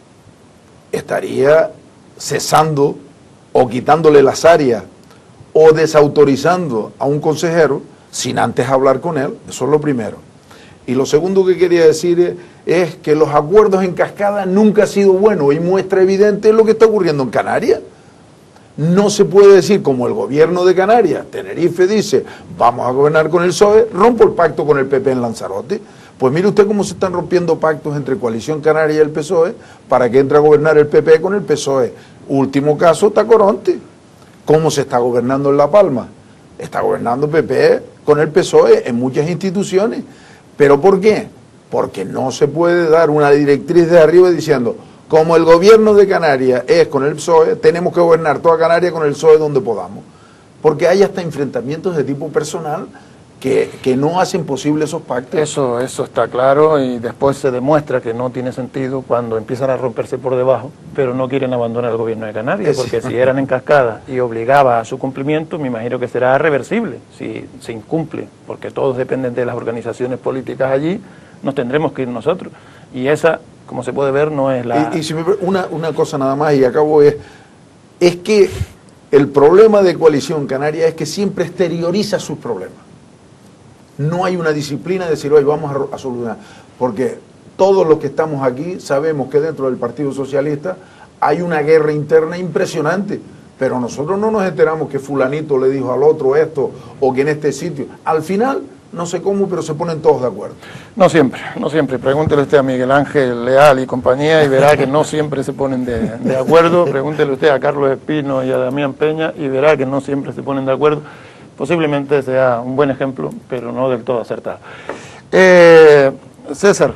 estaría cesando o quitándole las áreas o desautorizando a un consejero sin antes hablar con él. Eso es lo primero. Y lo segundo que quería decir es, es que los acuerdos en cascada nunca ha sido bueno y muestra evidente lo que está ocurriendo en Canarias. No se puede decir como el gobierno de Canarias, Tenerife dice, vamos a gobernar con el P S O E, rompo el pacto con el P P en Lanzarote, Pues mire usted cómo se están rompiendo pactos entre Coalición Canaria y el P S O E para que entre a gobernar el P P con el P S O E. Último caso, Tacoronte. ¿Cómo se está gobernando en La Palma? Está gobernando P P con el P S O E en muchas instituciones. ¿Pero por qué? Porque no se puede dar una directriz de arriba diciendo, como el gobierno de Canarias es con el P S O E, tenemos que gobernar toda Canarias con el P S O E donde podamos. Porque hay hasta enfrentamientos de tipo personal que, que no hacen posible esos pactos. Eso, eso está claro, y después se demuestra que no tiene sentido cuando empiezan a romperse por debajo, pero no quieren abandonar el gobierno de Canarias, porque si eran en cascada y obligaba a su cumplimiento, me imagino que será reversible si se incumple, porque todos dependen de las organizaciones políticas allí, nos tendremos que ir nosotros. Y esa, como se puede ver, no es la... Y, y si me, una, una cosa nada más y acabo es, es que el problema de Coalición Canaria es que siempre exterioriza sus problemas. No hay una disciplina de decir, hoy vamos a, a solucionar, porque todos los que estamos aquí sabemos que dentro del Partido Socialista hay una guerra interna impresionante, pero nosotros no nos enteramos que fulanito le dijo al otro esto o que en este sitio. Al final, no sé cómo, pero se ponen todos de acuerdo. No siempre, no siempre. Pregúntele usted a Miguel Ángel Leal y compañía y verá que no siempre se ponen de, de acuerdo. Pregúntele usted a Carlos Espino y a Damián Peña y verá que no siempre se ponen de acuerdo. Posiblemente sea un buen ejemplo, pero no del todo acertado. Eh, César,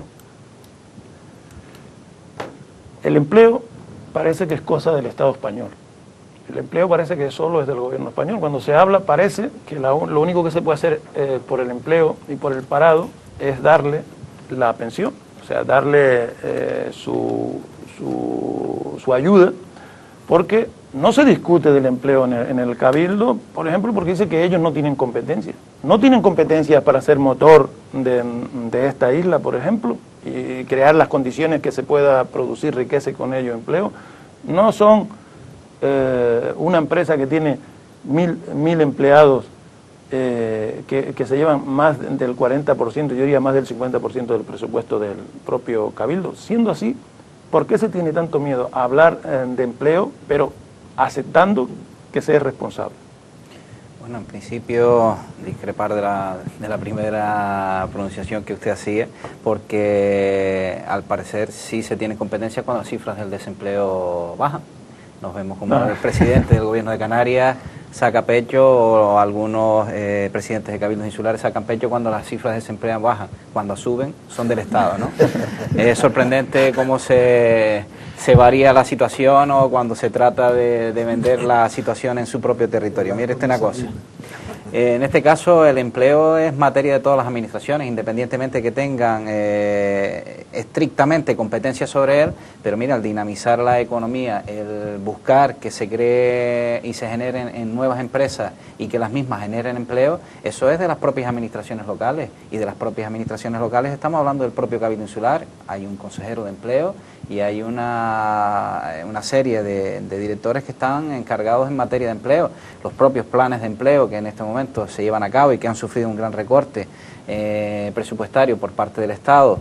el empleo parece que es cosa del Estado español. El empleo parece que solo es del gobierno español. Cuando se habla parece que la, lo único que se puede hacer eh, por el empleo y por el parado es darle la pensión, o sea, darle eh, su, su, su ayuda, porque no se discute del empleo en el, en el Cabildo, por ejemplo, porque dice que ellos no tienen competencia. No tienen competencia para ser motor de, de esta isla, por ejemplo, y crear las condiciones que se pueda producir riqueza y con ello empleo. No son eh, una empresa que tiene mil, mil empleados eh, que, que se llevan más del cuarenta por ciento, yo diría más del cincuenta por ciento del presupuesto del propio Cabildo. Siendo así, ¿por qué se tiene tanto miedo a hablar eh, de empleo, pero aceptando que se es responsable? Bueno, en principio discrepar de la, de la primera pronunciación que usted hacía, porque al parecer sí se tiene competencia cuando las cifras del desempleo bajan. Nos vemos como no. El presidente del gobierno de Canarias saca pecho, o algunos eh, presidentes de cabildos insulares sacan pecho cuando las cifras de desempleo bajan. Cuando suben, son del Estado, ¿no? Es sorprendente cómo se, se varía la situación o cuando se trata de, de vender la situación en su propio territorio. Mire usted una cosa. Eh, en este caso, el empleo es materia de todas las administraciones, independientemente que tengan eh, estrictamente competencia sobre él, pero mira, al dinamizar la economía, el buscar que se cree y se generen en nuevas empresas y que las mismas generen empleo, eso es de las propias administraciones locales, y de las propias administraciones locales estamos hablando del propio Cabildo Insular. Hay un consejero de empleo y hay una, una serie de, de directores que están encargados en materia de empleo. Los propios planes de empleo que en este momento se llevan a cabo y que han sufrido un gran recorte eh, presupuestario por parte del Estado,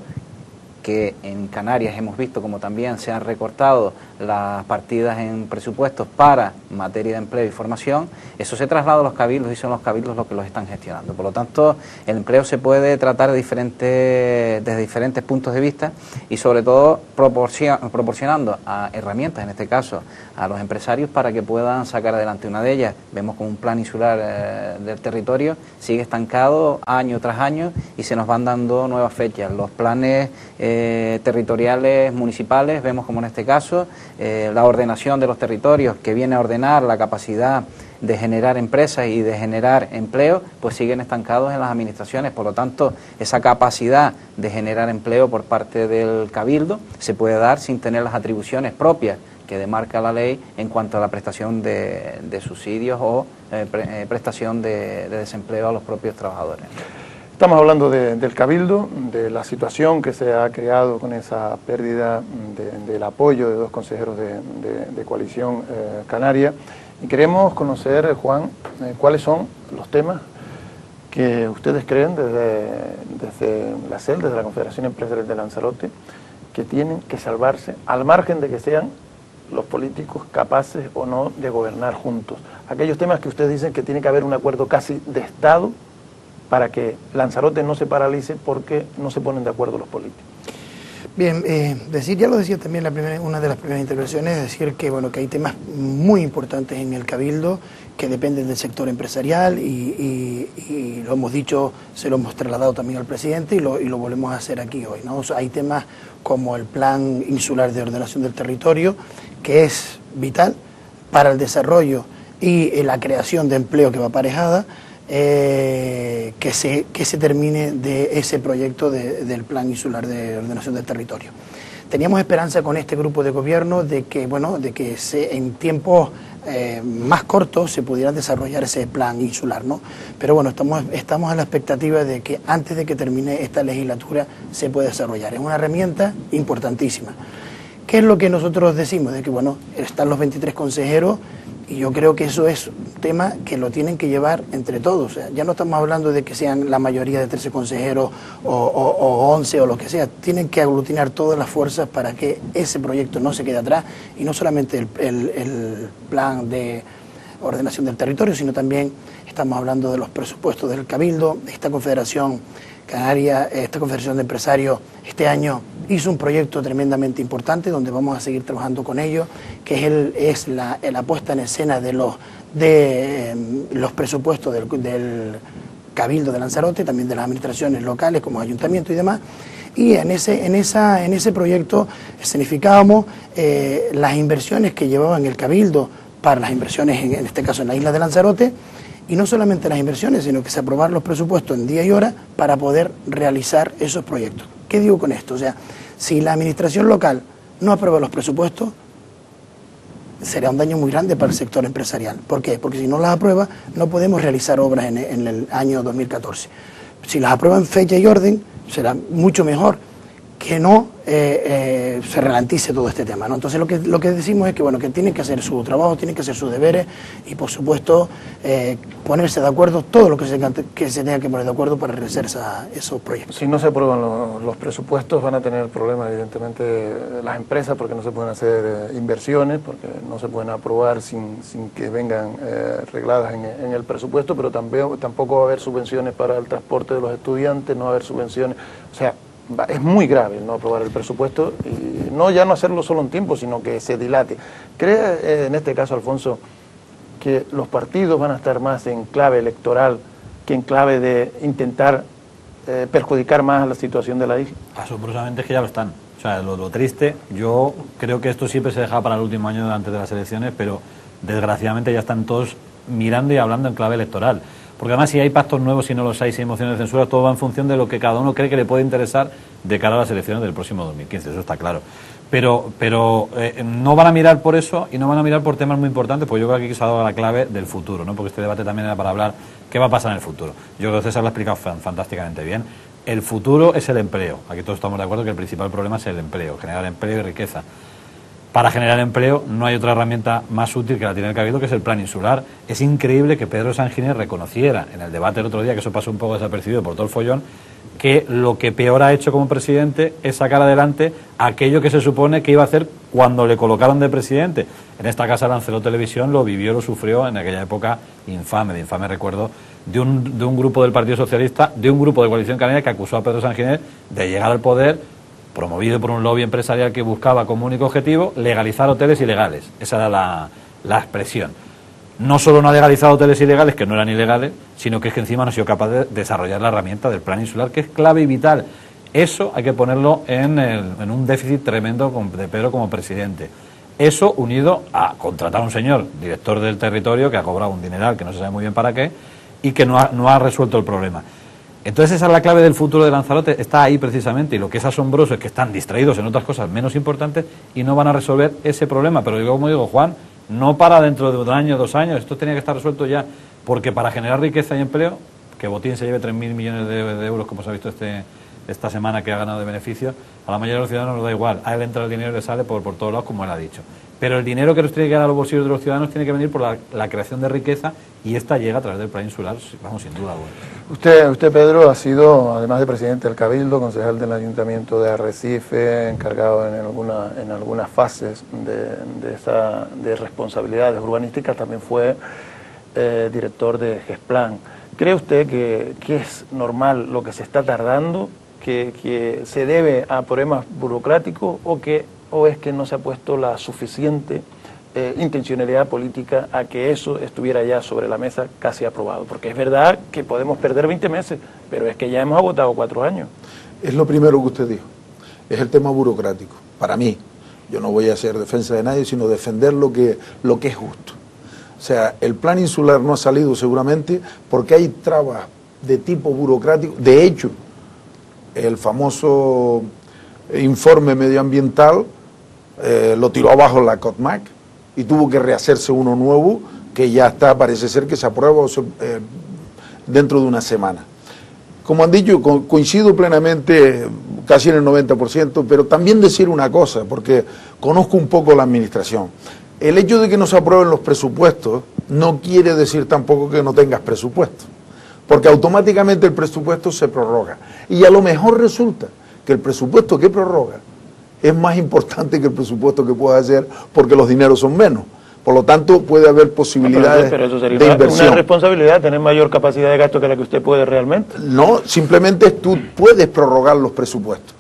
que en Canarias hemos visto como también se han recortado las partidas en presupuestos para materia de empleo y formación. Eso se traslada a los cabildos y son los cabildos los que los están gestionando. Por lo tanto, el empleo se puede tratar de diferentes, desde diferentes puntos de vista y sobre todo proporcion, proporcionando a herramientas, en este caso a los empresarios, para que puedan sacar adelante. Una de ellas, vemos como un plan insular eh, del territorio sigue estancado año tras año y se nos van dando nuevas fechas. Los planes eh, territoriales municipales, vemos como en este caso eh, la ordenación de los territorios, que viene a ordenar la capacidad de generar empresas y de generar empleo, pues siguen estancados en las administraciones. Por lo tanto, esa capacidad de generar empleo por parte del Cabildo se puede dar sin tener las atribuciones propias que demarca la ley en cuanto a la prestación de, de subsidios o eh, pre, eh, prestación de, de desempleo a los propios trabajadores. Estamos hablando de, del Cabildo, de la situación que se ha creado con esa pérdida de, del apoyo de dos consejeros de, de, de Coalición eh, Canaria, y queremos conocer, Juan, eh, cuáles son los temas que ustedes creen desde, desde la C E L, desde la Confederación Empresarial de Lanzarote, que tienen que salvarse, al margen de que sean los políticos capaces o no de gobernar juntos. Aquellos temas que ustedes dicen que tiene que haber un acuerdo casi de Estado para que Lanzarote no se paralice porque no se ponen de acuerdo los políticos? Bien, eh, decir, ya lo decía también la primera, una de las primeras intervenciones, decir que bueno que hay temas muy importantes en el Cabildo que dependen del sector empresarial y, y, y lo hemos dicho, se lo hemos trasladado también al presidente y lo, y lo volvemos a hacer aquí hoy, ¿no? O sea, hay temas como el Plan Insular de Ordenación del Territorio, que es vital para el desarrollo y eh, la creación de empleo que va aparejada. Eh, que, se, que se termine de ese proyecto de, del Plan Insular de Ordenación del Territorio. Teníamos esperanza con este grupo de gobierno de que, bueno, de que se, en tiempos eh, más cortos se pudiera desarrollar ese plan insular, ¿no? Pero bueno, estamos, estamos a la expectativa de que antes de que termine esta legislatura se pueda desarrollar. Es una herramienta importantísima. ¿Qué es lo que nosotros decimos? De que, bueno, están los veintitrés consejeros y yo creo que eso es un tema que lo tienen que llevar entre todos. O sea, ya no estamos hablando de que sean la mayoría de trece consejeros o, o, o once o lo que sea. Tienen que aglutinar todas las fuerzas para que ese proyecto no se quede atrás y no solamente el, el, el plan de ordenación del territorio, sino también estamos hablando de los presupuestos del Cabildo. Esta confederación canaria, esta confederación de empresarios este año hizo un proyecto tremendamente importante donde vamos a seguir trabajando con ellos, que es, el, es la, la puesta en escena de los, de, eh, los presupuestos del, del Cabildo de Lanzarote, también de las administraciones locales como ayuntamiento y demás. Y en ese, en esa, en ese proyecto escenificábamos eh, las inversiones que llevaban el Cabildo para las inversiones, en, en este caso en la isla de Lanzarote, y no solamente las inversiones, sino que se aprobar los presupuestos en día y hora para poder realizar esos proyectos. ¿Qué digo con esto? O sea, si la administración local no aprueba los presupuestos, será un daño muy grande para el sector empresarial. ¿Por qué? Porque si no las aprueba, no podemos realizar obras en, en el año dos mil catorce. Si las aprueba en fecha y orden, será mucho mejor que no eh, eh, se ralentice todo este tema, ¿no? Entonces lo que, lo que decimos es que, bueno, que tienen que hacer su trabajo, tienen que hacer sus deberes y, por supuesto, eh, ponerse de acuerdo, todo lo que se, que se tenga que poner de acuerdo para realizar esa, esos proyectos. Si no se aprueban los, los presupuestos van a tener problemas, evidentemente, las empresas, porque no se pueden hacer eh, inversiones, porque no se pueden aprobar sin, sin que vengan eh, regladas en, en el presupuesto, pero también, tampoco va a haber subvenciones para el transporte de los estudiantes, no va a haber subvenciones, o sea, es muy grave el no aprobar el presupuesto y no ya no hacerlo solo en tiempo, sino que se dilate. ¿Cree eh, en este caso, Alfonso, que los partidos van a estar más en clave electoral que en clave de intentar eh, perjudicar más a la situación de la isla? Asombrosamente es que ya lo están. O sea, lo, lo triste, yo creo que esto siempre se deja para el último año antes de las elecciones, pero desgraciadamente ya están todos mirando y hablando en clave electoral. Porque además si hay pactos nuevos, si no los hay, si hay mociones de censura, todo va en función de lo que cada uno cree que le puede interesar de cara a las elecciones del próximo dos mil quince, eso está claro. Pero, pero eh, no van a mirar por eso y no van a mirar por temas muy importantes, pues yo creo que aquí se ha dado la clave del futuro, ¿no? Porque este debate también era para hablar qué va a pasar en el futuro. Yo creo que César lo ha explicado fantásticamente bien. El futuro es el empleo. Aquí todos estamos de acuerdo que el principal problema es el empleo, generar empleo y riqueza. Para generar empleo no hay otra herramienta más útil que la tiene el Cabildo, que es el plan insular. Es increíble que Pedro Sánchez reconociera en el debate el otro día, que eso pasó un poco desapercibido por todo el follón, que lo que peor ha hecho como presidente es sacar adelante aquello que se supone que iba a hacer cuando le colocaron de presidente. En esta casa Lanzarote Televisión lo vivió, lo sufrió en aquella época infame, de infame recuerdo, de un, de un grupo del Partido Socialista, de un grupo de Coalición Canaria que acusó a Pedro Sánchez de llegar al poder promovido por un lobby empresarial que buscaba como único objetivo legalizar hoteles ilegales. Esa era la, la expresión. No solo no ha legalizado hoteles ilegales, que no eran ilegales, sino que es que encima no ha sido capaz de desarrollar la herramienta del plan insular, que es clave y vital. Eso hay que ponerlo en, el, en un déficit tremendo de Pedro como presidente. Eso unido a contratar a un señor, director del territorio, que ha cobrado un dineral que no se sabe muy bien para qué, y que no ha, no ha resuelto el problema. Entonces esa es la clave del futuro de Lanzarote, está ahí precisamente, y lo que es asombroso es que están distraídos en otras cosas menos importantes y no van a resolver ese problema. Pero yo, como digo, Juan, no para dentro de un año, dos años, esto tenía que estar resuelto ya, porque para generar riqueza y empleo, que Botín se lleve tres mil millones de, de euros, como se ha visto este, esta semana que ha ganado de beneficios, a la mayoría de los ciudadanos nos da igual, a él entra el dinero y le sale por, por todos lados, como él ha dicho. Pero el dinero que nos tiene que dar a los bolsillos de los ciudadanos tiene que venir por la, la creación de riqueza, y esta llega a través del plan insular, vamos, sin duda alguna. Usted, usted, Pedro, ha sido, además de presidente del Cabildo, concejal del Ayuntamiento de Arrecife, encargado en, alguna, en algunas fases de, de, esa, de responsabilidades urbanísticas, también fue eh, director de GESPLAN. ¿Cree usted que, que es normal lo que se está tardando, que, que se debe a problemas burocráticos o, que, o es que no se ha puesto la suficiente eh, intencionalidad política a que eso estuviera ya sobre la mesa casi aprobado? Porque es verdad que podemos perder veinte meses, pero es que ya hemos agotado cuatro años. Es lo primero que usted dijo, es el tema burocrático. Para mí, yo no voy a hacer defensa de nadie, sino defender lo que, lo que es justo. O sea, el plan insular no ha salido seguramente porque hay trabas de tipo burocrático. De hecho, el famoso informe medioambiental eh, lo tiró abajo la COTMAC y tuvo que rehacerse uno nuevo que ya está, parece ser que se aprueba o se, eh, dentro de una semana. Como han dicho, co coincido plenamente casi en el noventa por ciento, pero también decir una cosa, porque conozco un poco la administración. El hecho de que no se aprueben los presupuestos no quiere decir tampoco que no tengas presupuesto, porque automáticamente el presupuesto se prorroga. Y a lo mejor resulta que el presupuesto que prorroga es más importante que el presupuesto que puedas hacer porque los dineros son menos. Por lo tanto, puede haber posibilidades no, pero eso, pero eso sería de una, inversión. una responsabilidad, tener mayor capacidad de gasto que la que usted puede realmente. No, simplemente tú puedes prorrogar los presupuestos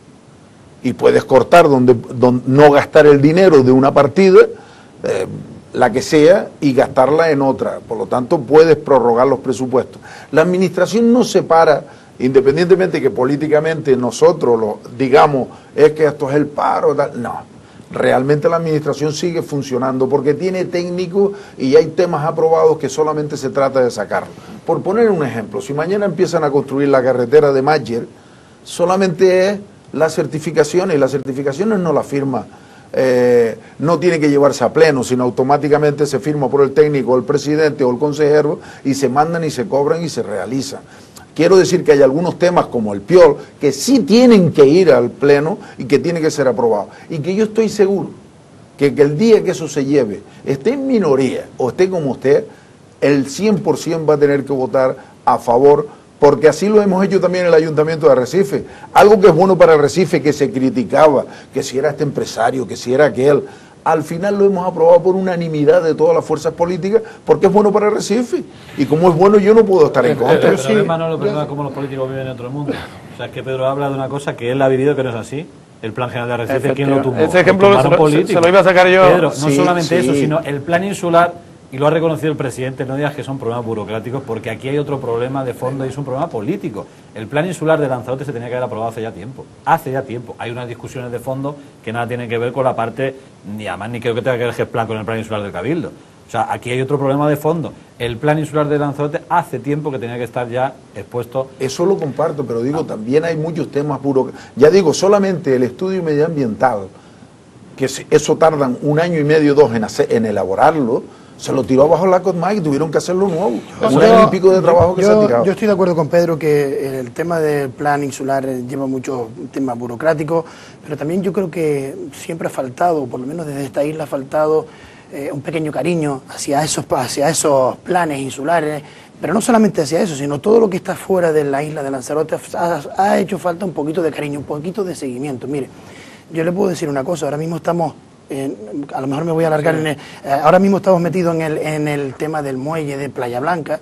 y puedes cortar donde, donde no gastar el dinero de una partida, eh, la que sea, y gastarla en otra. Por lo tanto, puedes prorrogar los presupuestos. La administración no se para, independientemente que políticamente nosotros lo digamos, es que esto es el paro, tal, no. Realmente la administración sigue funcionando porque tiene técnicos y hay temas aprobados que solamente se trata de sacarlo. Por poner un ejemplo, si mañana empiezan a construir la carretera de Mayer, solamente es las certificaciones, y las certificaciones no las firma, eh, no tiene que llevarse a pleno, sino automáticamente se firma por el técnico, o el presidente o el consejero, y se mandan y se cobran y se realizan. Quiero decir que hay algunos temas como el P I O L que sí tienen que ir al pleno y que tienen que ser aprobados. Y que yo estoy seguro que, que el día que eso se lleve, esté en minoría o esté como usted, el cien por ciento va a tener que votar a favor, porque así lo hemos hecho también en el Ayuntamiento de Arrecife. Algo que es bueno para Arrecife, que se criticaba, que si era este empresario, que si era aquel, al final lo hemos aprobado por unanimidad de todas las fuerzas políticas, porque es bueno para Arrecife. Y como es bueno, yo no puedo estar en contra. El problema no es lo personal como los políticos viven en otro mundo. O sea, es que Pedro habla de una cosa que él ha vivido que no es así. El plan general de Arrecife, ¿quién lo tumbó? Ese ejemplo se lo, se, se lo iba a sacar yo. Pedro, no sí, solamente sí. eso, sino el plan insular, y lo ha reconocido el presidente, no digas que son problemas burocráticos, porque aquí hay otro problema de fondo y es un problema político. El plan insular de Lanzarote se tenía que haber aprobado hace ya tiempo. Hace ya tiempo. Hay unas discusiones de fondo que nada tienen que ver con la parte, ni además ni creo que tenga que ver el plan con el plan insular del Cabildo. O sea, aquí hay otro problema de fondo. El plan insular de Lanzarote hace tiempo que tenía que estar ya expuesto. Eso lo comparto, pero digo, también hay muchos temas burocráticos. Ya digo, solamente el estudio medioambiental, que eso tardan un año y medio, dos en, hacer, en elaborarlo, se lo tiró abajo la COTMAC y tuvieron que hacerlo nuevo. Yo, un año y pico de trabajo que yo, se ha tirado. Yo estoy de acuerdo con Pedro que el tema del plan insular lleva muchos temas burocráticos, pero también yo creo que siempre ha faltado, por lo menos desde esta isla ha faltado eh, un pequeño cariño hacia esos, hacia esos planes insulares, pero no solamente hacia eso, sino todo lo que está fuera de la isla de Lanzarote ha, ha hecho falta un poquito de cariño, un poquito de seguimiento. Mire, yo le puedo decir una cosa, ahora mismo estamos... Eh, a lo mejor me voy a alargar, sí. en el, eh, ahora mismo estamos metidos en el, en el tema del muelle de Playa Blanca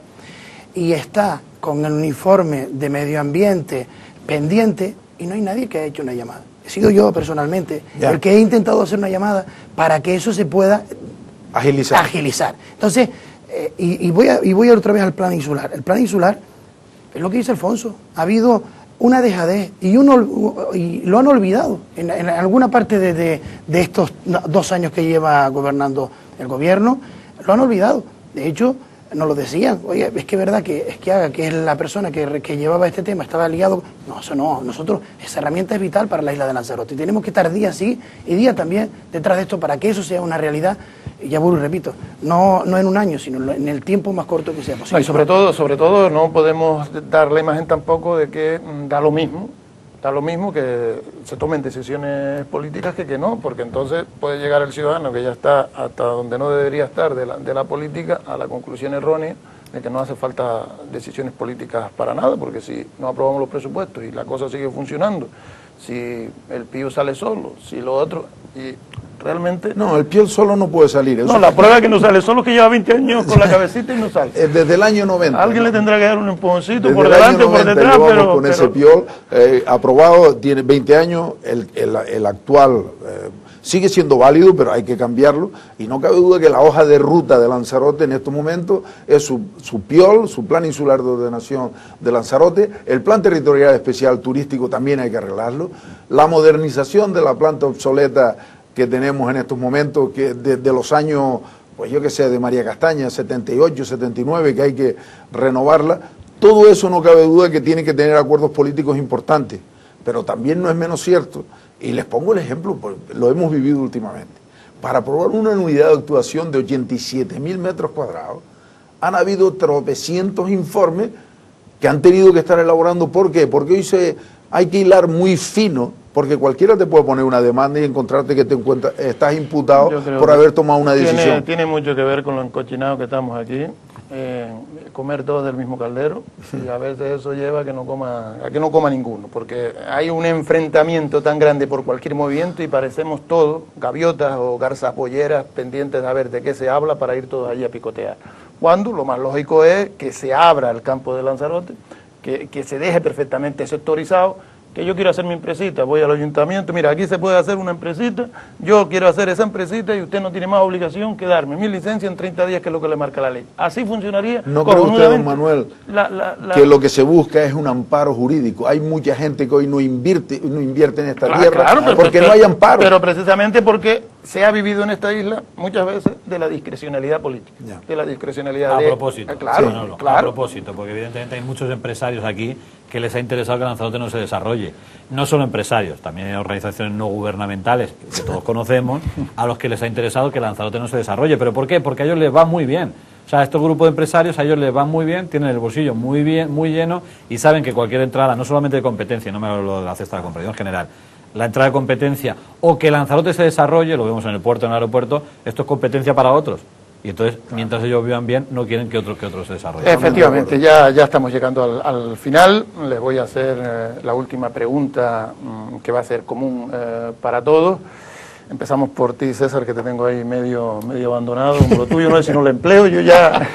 y está con el uniforme de medio ambiente pendiente y no hay nadie que haya hecho una llamada. He sido yo personalmente ya. el que he intentado hacer una llamada para que eso se pueda agilizar. agilizar. Entonces, eh, y, y, voy a, y voy otra vez al plan insular. El plan insular es lo que dice Alfonso. Ha habido una dejadez y, uno, y lo han olvidado en, en alguna parte de, de, de estos dos años que lleva gobernando el gobierno, lo han olvidado. De hecho, nos lo decían, oye, es que es verdad que es que haga, que es la persona que, que llevaba este tema, estaba ligado. No, eso no, nosotros, esa herramienta es vital para la isla de Lanzarote y tenemos que estar día sí y día también detrás de esto para que eso sea una realidad. Y ya vuelvo y repito, no, no en un año, sino en el tiempo más corto que sea posible. No, y sobre todo, sobre todo no podemos dar la imagen tampoco de que da lo mismo, da lo mismo que se tomen decisiones políticas que que no, porque entonces puede llegar el ciudadano que ya está hasta donde no debería estar de la, de la política a la conclusión errónea de que no hace falta decisiones políticas para nada, porque si no aprobamos los presupuestos y la cosa sigue funcionando, si el Pío sale solo, si lo otro, y realmente... No, el Pío solo no puede salir. Eso no, la prueba es que no sale, solo que lleva veinte años con la cabecita y no sale. Desde el año noventa. Alguien ¿no? le tendrá que dar un empujoncito Desde por el delante año o por noventa, detrás, pero... con pero... ese Pío eh, aprobado, tiene veinte años, el, el, el actual... Eh, sigue siendo válido, pero hay que cambiarlo, y no cabe duda que la hoja de ruta de Lanzarote en estos momentos es su, su P I O L, su Plan Insular de Ordenación de Lanzarote, el Plan Territorial Especial Turístico también hay que arreglarlo, la modernización de la planta obsoleta que tenemos en estos momentos, que desde los años, pues yo que sé, de María Castaña, setenta y ocho, setenta y nueve, que hay que renovarla, todo eso no cabe duda que tiene que tener acuerdos políticos importantes, pero también no es menos cierto. Y les pongo el ejemplo, pues, lo hemos vivido últimamente. Para aprobar una unidad de actuación de ochenta y siete mil metros cuadrados, han habido tropecientos informes que han tenido que estar elaborando. ¿Por qué? Porque hoy se, hay que hilar muy fino, porque cualquiera te puede poner una demanda y encontrarte que te encuentras, estás imputado por haber tomado una tiene, decisión. Tiene mucho que ver con lo encochinado que estamos aquí. Eh, comer todos del mismo caldero, y a veces eso lleva a que no coma, a que no coma ninguno, porque hay un enfrentamiento tan grande por cualquier movimiento y parecemos todos gaviotas o garzas polleras pendientes de ver de qué se habla para ir todos allí a picotear. Cuando lo más lógico es que se abra el campo de Lanzarote, que, que se deje perfectamente sectorizado, que yo quiero hacer mi empresita, voy al ayuntamiento, mira, aquí se puede hacer una empresita, yo quiero hacer esa empresita y usted no tiene más obligación que darme mi licencia en treinta días, que es lo que le marca la ley. Así funcionaría. ¿No cree usted, don Manuel, la, la, la... que lo que se busca es un amparo jurídico? Hay mucha gente que hoy no invierte, no invierte en esta claro, tierra claro, pero, porque pero, no hay amparo. Pero precisamente porque se ha vivido en esta isla muchas veces de la discrecionalidad política, ya. de la discrecionalidad a de... propósito, eh, claro, sí, no, claro. A propósito, porque evidentemente hay muchos empresarios aquí que les ha interesado que Lanzarote no se desarrolle. No solo empresarios, también hay organizaciones no gubernamentales, que todos conocemos, a los que les ha interesado que Lanzarote no se desarrolle. ¿Pero por qué? Porque a ellos les va muy bien. O sea, a estos grupos de empresarios, a ellos les va muy bien, tienen el bolsillo muy bien, muy lleno, y saben que cualquier entrada, no solamente de competencia, no me hablo de la cesta de la compra, en general, la entrada de competencia, o que Lanzarote se desarrolle, lo vemos en el puerto, en el aeropuerto, esto es competencia para otros. Y entonces, mientras ellos vivan bien, no quieren que otros que otros se desarrollen. Efectivamente, ya, ya estamos llegando al, al final. Les voy a hacer eh, la última pregunta, mmm, que va a ser común eh, para todos. Empezamos por ti, César, que te tengo ahí medio, medio abandonado. Como lo tuyo no es sino el empleo, yo ya...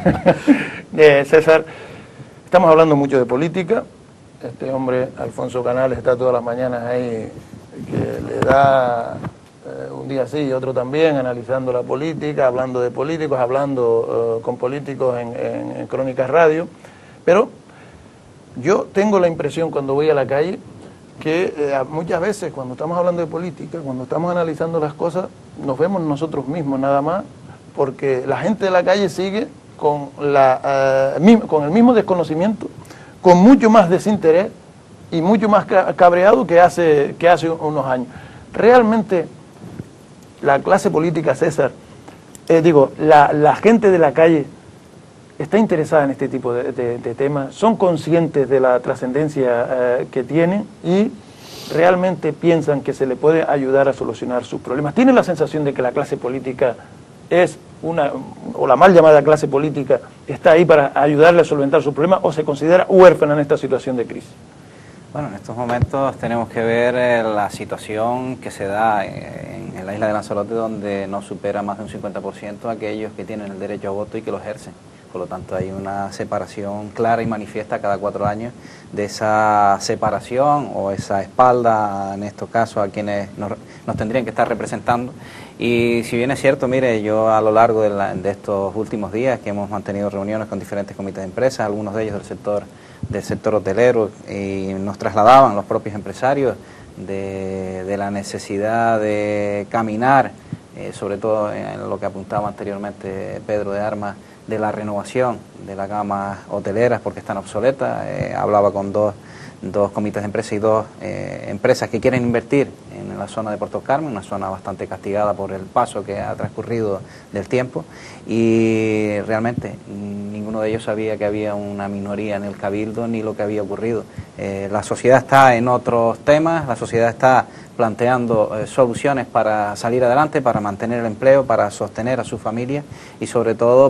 eh, César, estamos hablando mucho de política. Este hombre, Alfonso Canales, está todas las mañanas ahí, que le da... Eh, un día sí y otro también, analizando la política, hablando de políticos, hablando uh, con políticos en, en, en Crónicas Radio, pero yo tengo la impresión cuando voy a la calle que eh, muchas veces cuando estamos hablando de política, cuando estamos analizando las cosas, nos vemos nosotros mismos nada más, porque la gente de la calle sigue con, la, uh, con el mismo desconocimiento, con mucho más desinterés y mucho más cabreado que hace, que hace unos años. Realmente la clase política, César, eh, digo, la, la gente de la calle está interesada en este tipo de, de, de temas, son conscientes de la trascendencia eh, que tienen y realmente piensan que se le puede ayudar a solucionar sus problemas. ¿Tienen la sensación de que la clase política es una, o la mal llamada clase política, está ahí para ayudarle a solventar sus problemas, o se considera huérfana en esta situación de crisis? Bueno, en estos momentos tenemos que ver eh, la situación que se da en, en la isla de Lanzarote, donde no supera más de un cincuenta por ciento aquellos que tienen el derecho a voto y que lo ejercen. Por lo tanto, hay una separación clara y manifiesta cada cuatro años de esa separación o esa espalda, en estos casos, a quienes nos, nos tendrían que estar representando. Y si bien es cierto, mire, yo a lo largo de, la, de estos últimos días que hemos mantenido reuniones con diferentes comités de empresas, algunos de ellos del sector del sector hotelero, y nos trasladaban los propios empresarios de, de la necesidad de caminar, eh, sobre todo en lo que apuntaba anteriormente Pedro de Armas, de la renovación de las gamas hoteleras porque están obsoletas. Eh, hablaba con dos, dos comités de empresas y dos eh, empresas que quieren invertir en la zona de Puerto Carmen, una zona bastante castigada por el paso que ha transcurrido del tiempo, y realmente ninguno de ellos sabía que había una minoría en el Cabildo ni lo que había ocurrido. Eh, la sociedad está en otros temas, la sociedad está planteando eh, soluciones para salir adelante, para mantener el empleo, para sostener a su familia y sobre todo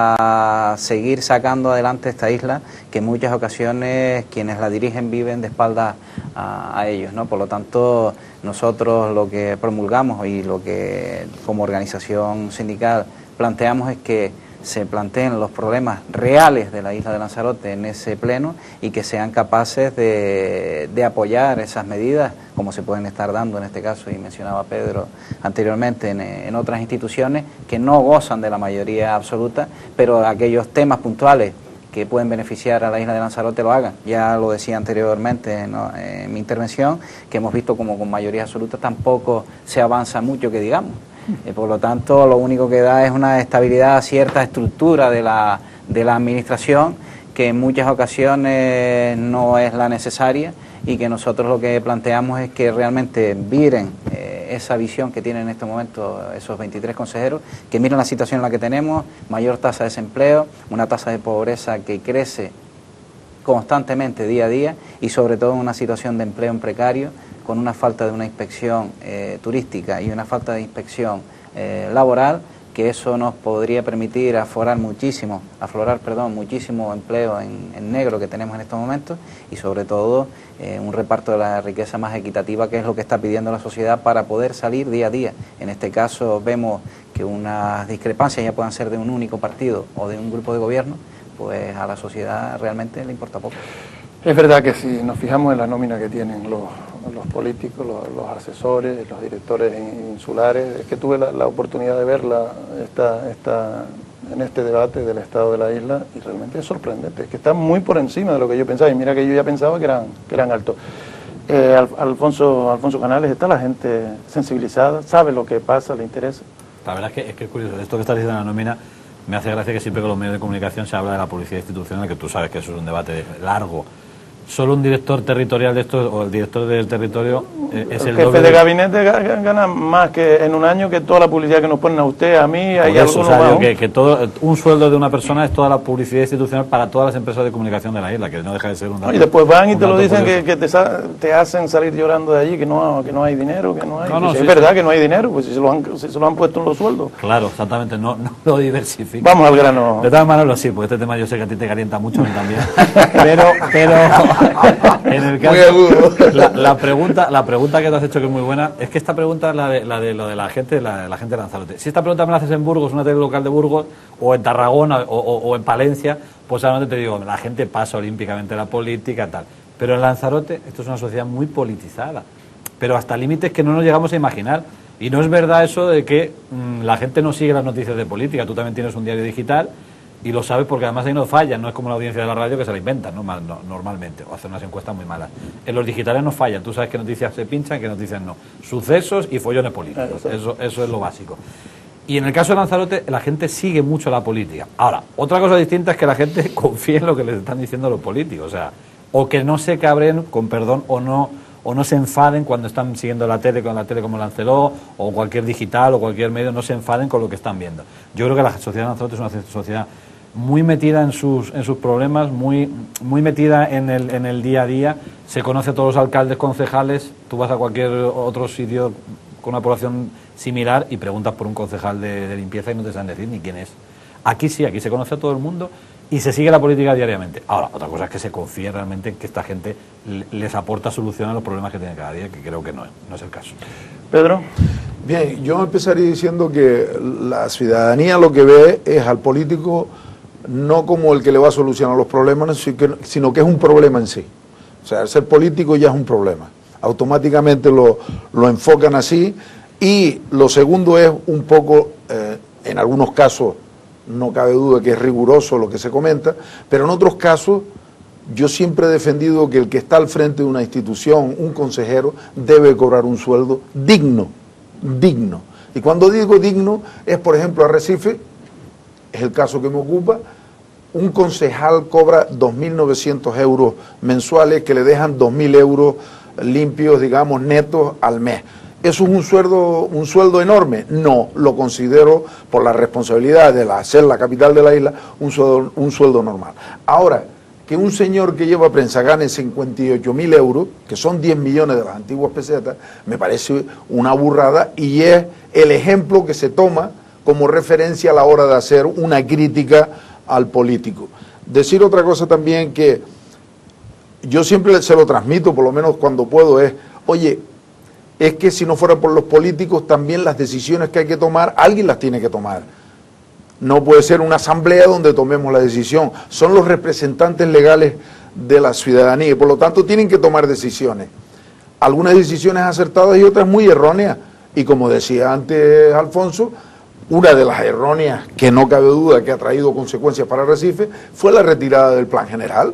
para seguir sacando adelante esta isla que en muchas ocasiones quienes la dirigen viven de espaldas a, a ellos, ¿no? Por lo tanto, nosotros lo que promulgamos y lo que como organización sindical planteamos es que se planteen los problemas reales de la isla de Lanzarote en ese pleno y que sean capaces de, de apoyar esas medidas, como se pueden estar dando en este caso, y mencionaba Pedro anteriormente, en, en otras instituciones que no gozan de la mayoría absoluta, pero aquellos temas puntuales que pueden beneficiar a la isla de Lanzarote lo hagan. Ya lo decía anteriormente, ¿no?, en mi intervención, que hemos visto como con mayoría absoluta tampoco se avanza mucho, que digamos. Eh, por lo tanto, lo único que da es una estabilidad, cierta estructura de la, de la administración, que en muchas ocasiones no es la necesaria, y que nosotros lo que planteamos es que realmente viren eh, esa visión que tienen en este momento esos veintitrés consejeros, que miren la situación en la que tenemos, mayor tasa de desempleo, una tasa de pobreza que crece constantemente día a día y sobre todo en una situación de empleo en precario, con una falta de una inspección eh, turística y una falta de inspección eh, laboral, que eso nos podría permitir aflorar muchísimo, aflorar, perdón, muchísimo empleo en, en negro que tenemos en estos momentos y sobre todo eh, un reparto de la riqueza más equitativa, que es lo que está pidiendo la sociedad para poder salir día a día. En este caso vemos que unas discrepancias ya puedan ser de un único partido o de un grupo de gobierno, pues a la sociedad realmente le importa poco. Es verdad que si nos fijamos en la nómina que tienen los, los políticos, los, los asesores, los directores insulares, es que tuve la, la oportunidad de verla esta, esta, en este debate del estado de la isla y realmente es sorprendente, es que están muy por encima de lo que yo pensaba y mira que yo ya pensaba que eran, que eran altos. Eh, Al, Alfonso, Alfonso Canales, ¿está la gente sensibilizada? ¿Sabe lo que pasa? ¿Le interesa? La verdad es que es, que es curioso, esto que estás diciendo en la nómina me hace gracia que siempre con los medios de comunicación se habla de la publicidad institucional, que tú sabes que eso es un debate largo. Solo un director territorial de esto, o el director del territorio, eh, es el, el jefe doble de gabinete gana más que en un año que toda la publicidad que nos ponen a usted, a mí, hay eso, algunos o sea, más. digo que, que todo, un sueldo de una persona es toda la publicidad institucional para todas las empresas de comunicación de la isla, que no deja de ser un dato. Y después van y un te lo dicen curioso. que, que te, sa te hacen salir llorando de allí, que no, que no hay dinero, que no hay. No, no, pues sí, es verdad sí. que no hay dinero, pues si se lo han, si se lo han puesto en los sueldos. Claro, exactamente, no, no lo diversifica. Vamos al grano. De todas maneras, sí, pues este tema yo sé que a ti te calienta mucho, a mí también. Pero, pero en el caso, Muy agudo. La, la pregunta, la pregunta que te has hecho, que es muy buena, es que esta pregunta es la de, la de lo de la gente, la, la gente de Lanzarote. Si esta pregunta me la haces en Burgos, una tele local de Burgos, o en Tarragona, o, o, o en Palencia, pues solamente te digo, la gente pasa olímpicamente la política, tal. Pero en Lanzarote, esto es una sociedad muy politizada, pero hasta límites que no nos llegamos a imaginar. Y no es verdad eso de que mmm, la gente no sigue las noticias de política. Tú también tienes un diario digital y lo sabes porque además ahí no fallan, no es como la audiencia de la radio que se la inventan, ¿no? No, normalmente, o hacen unas encuestas muy malas. En los digitales no fallan, tú sabes qué noticias se pinchan, qué noticias no. Sucesos y follones políticos, eso, eso es lo básico. Y en el caso de Lanzarote, la gente sigue mucho la política. Ahora, otra cosa distinta es que la gente confíe en lo que les están diciendo los políticos, o sea, o que no se cabren, con perdón, o no... o no se enfaden cuando están siguiendo la tele, con la tele como Lanceló, o cualquier digital, o cualquier medio, no se enfaden con lo que están viendo. Yo creo que la sociedad de Lanzarote es una sociedad muy metida en sus, en sus problemas, muy, muy metida en el, en el día a día, se conoce a todos los alcaldes, concejales, tú vas a cualquier otro sitio con una población similar y preguntas por un concejal de, de limpieza y no te saben decir ni quién es. Aquí sí, aquí se conoce a todo el mundo y se sigue la política diariamente. Ahora, otra cosa es que se confíe realmente en que esta gente les aporta solución a los problemas que tienen cada día, que creo que no, no es el caso. Pedro. Bien, yo empezaría diciendo que la ciudadanía lo que ve es al político no como el que le va a solucionar los problemas, sino que es un problema en sí. O sea, el ser político ya es un problema. Automáticamente lo, lo enfocan así. Y lo segundo es un poco, eh, en algunos casos, no cabe duda que es riguroso lo que se comenta, pero en otros casos yo siempre he defendido que el que está al frente de una institución, un consejero, debe cobrar un sueldo digno, digno. Y cuando digo digno, es por ejemplo Arrecife, es el caso que me ocupa, un concejal cobra dos mil novecientos euros mensuales que le dejan dos mil euros limpios, digamos, netos al mes. ¿Eso es un sueldo, un sueldo enorme? No, lo considero, por la responsabilidad de la, ser la capital de la isla, un sueldo, un sueldo normal. Ahora, que un señor que lleva prensa gane cincuenta y ocho mil euros, que son diez millones de las antiguas pesetas, me parece una burrada y es el ejemplo que se toma como referencia a la hora de hacer una crítica al político. Decir otra cosa también que yo siempre se lo transmito, por lo menos cuando puedo, es, oye, es que si no fuera por los políticos, también las decisiones que hay que tomar, alguien las tiene que tomar. No puede ser una asamblea donde tomemos la decisión. Son los representantes legales de la ciudadanía y por lo tanto tienen que tomar decisiones. Algunas decisiones acertadas y otras muy erróneas. Y como decía antes Alfonso, una de las erróneas, que no cabe duda que ha traído consecuencias para Arrecife, fue la retirada del plan general.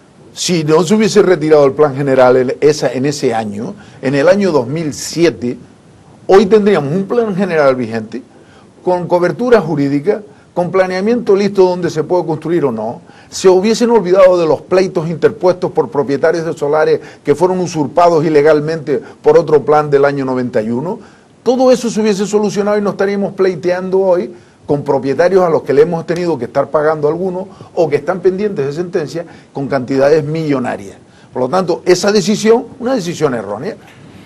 Si no se hubiese retirado el plan general en, esa, en ese año, en el año dos mil siete, hoy tendríamos un plan general vigente, con cobertura jurídica, con planeamiento listo donde se puede construir o no, se hubiesen olvidado de los pleitos interpuestos por propietarios de solares que fueron usurpados ilegalmente por otro plan del año noventa y uno, todo eso se hubiese solucionado y no estaríamos pleiteando hoy con propietarios a los que le hemos tenido que estar pagando algunos o que están pendientes de sentencia con cantidades millonarias. Por lo tanto, esa decisión, una decisión errónea.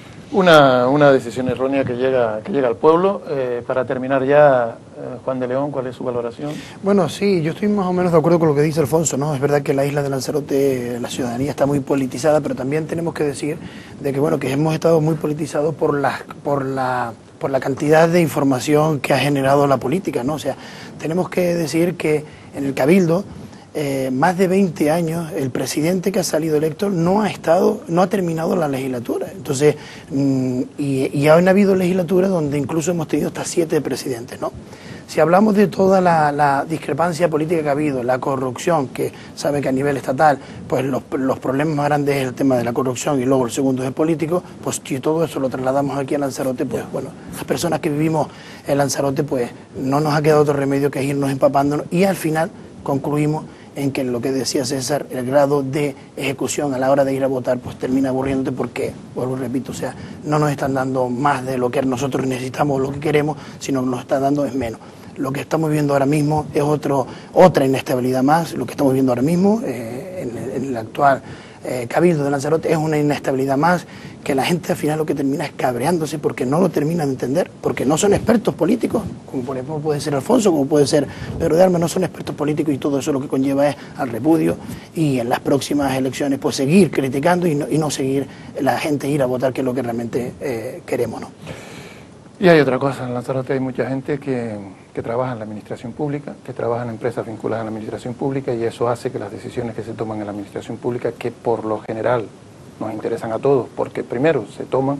Una, una decisión errónea que llega, que llega al pueblo. Eh, para terminar ya, eh, Juan de León, ¿cuál es su valoración? Bueno, sí, yo estoy más o menos de acuerdo con lo que dice Alfonso, ¿no? Es verdad que la isla de Lanzarote, la ciudadanía está muy politizada, pero también tenemos que decir de que, bueno, que hemos estado muy politizados por la, por la, por la cantidad de información que ha generado la política, ¿no? O sea, tenemos que decir que en el Cabildo, Eh, más de veinte años el presidente que ha salido electo no ha estado, no ha terminado la legislatura. Entonces, mmm, y, y han habido legislaturas donde incluso hemos tenido hasta siete presidentes, ¿no? Si hablamos de toda la, la discrepancia política que ha habido, la corrupción, que sabe que a nivel estatal, pues los, los problemas más grandes es el tema de la corrupción y luego el segundo es el político, pues si todo eso lo trasladamos aquí a Lanzarote, pues bueno, las personas que vivimos en Lanzarote, pues no nos ha quedado otro remedio que irnos empapándonos y al final concluimos en que lo que decía César, el grado de ejecución a la hora de ir a votar, pues termina aburriéndote porque, vuelvo y repito, o sea, no nos están dando más de lo que nosotros necesitamos o lo que queremos, sino que nos están dando es menos. Lo que estamos viendo ahora mismo es otro, otra inestabilidad más, lo que estamos viendo ahora mismo eh, en, el, en el actual eh, Cabildo de Lanzarote es una inestabilidad más que la gente al final lo que termina es cabreándose porque no lo terminan de entender, porque no son expertos políticos, como por ejemplo puede ser Alfonso, como puede ser Pedro de Armas, no son expertos políticos y todo eso lo que conlleva es al repudio y en las próximas elecciones pues seguir criticando y no, y no seguir la gente ir a votar, que es lo que realmente eh, queremos, ¿no? Y hay otra cosa, en Lanzarote hay mucha gente que, que trabaja en la administración pública, que trabaja en empresas vinculadas a la administración pública y eso hace que las decisiones que se toman en la administración pública, que por lo general nos interesan a todos, porque primero se toman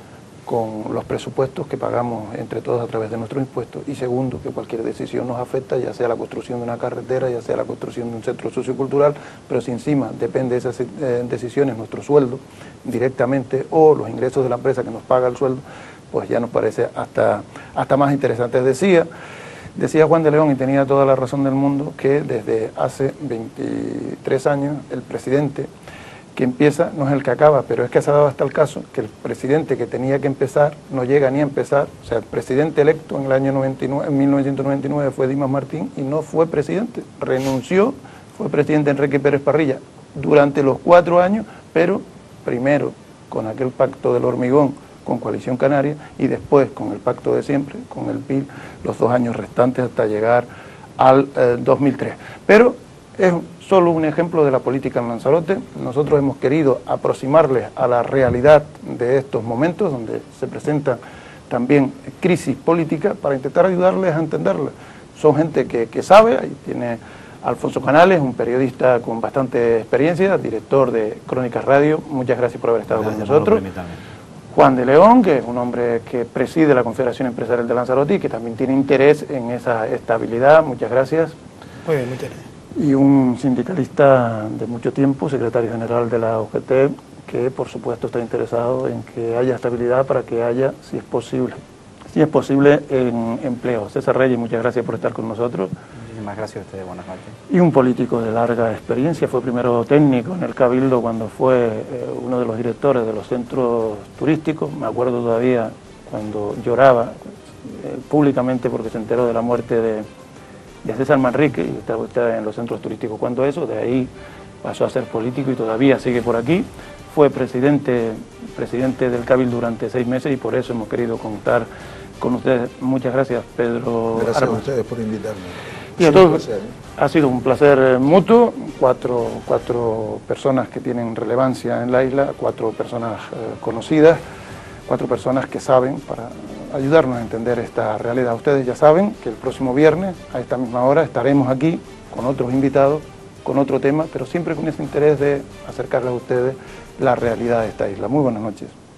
con los presupuestos que pagamos entre todos a través de nuestros impuestos y segundo, que cualquier decisión nos afecta, ya sea la construcción de una carretera, ya sea la construcción de un centro sociocultural, pero si encima depende de esas eh, decisiones nuestro sueldo directamente o los ingresos de la empresa que nos paga el sueldo, pues ya nos parece hasta, hasta más interesante. Decía, decía Juan de León, y tenía toda la razón del mundo, que desde hace veintitrés años el presidente que empieza no es el que acaba, pero es que se ha dado hasta el caso que el presidente que tenía que empezar no llega ni a empezar. O sea, el presidente electo en el año noventa y nueve, en mil novecientos noventa y nueve fue Dimas Martín y no fue presidente, renunció, fue presidente Enrique Pérez Parrilla durante los cuatro años, pero primero con aquel pacto del hormigón con Coalición Canaria y después con el pacto de siempre, con el P I L, los dos años restantes hasta llegar al eh, dos mil tres. Pero es solo un ejemplo de la política en Lanzarote. Nosotros hemos querido aproximarles a la realidad de estos momentos, donde se presenta también crisis política, para intentar ayudarles a entenderla. Son gente que, que sabe, ahí tiene Alfonso Canales, un periodista con bastante experiencia, director de Crónicas Radio. Muchas gracias por haber estado gracias con nosotros. Juan de León, que es un hombre que preside la Confederación Empresarial de Lanzarote y que también tiene interés en esa estabilidad. Muchas gracias. Muy bien, muchas gracias. Y un sindicalista de mucho tiempo, secretario general de la O G T, que por supuesto está interesado en que haya estabilidad para que haya, si es posible, si es posible, en empleo. César Reyes, muchas gracias por estar con nosotros. Muchísimas gracias a ustedes, buenas noches. Y un político de larga experiencia, fue primero técnico en el Cabildo cuando fue eh, uno de los directores de los centros turísticos. Me acuerdo todavía cuando lloraba eh, públicamente porque se enteró de la muerte de, de César Manrique y estaba usted en los centros turísticos. Cuando eso, de ahí pasó a ser político y todavía sigue por aquí. Fue presidente, presidente del Cabildo durante seis meses y por eso hemos querido contar con ustedes. Muchas gracias, Pedro Gracias Armas. a ustedes por invitarme. Y a todos, ha sido un placer mutuo, cuatro, cuatro personas que tienen relevancia en la isla, cuatro personas eh, conocidas, cuatro personas que saben para ayudarnos a entender esta realidad. Ustedes ya saben que el próximo viernes, a esta misma hora, estaremos aquí con otros invitados, con otro tema, pero siempre con ese interés de acercarles a ustedes la realidad de esta isla. Muy buenas noches.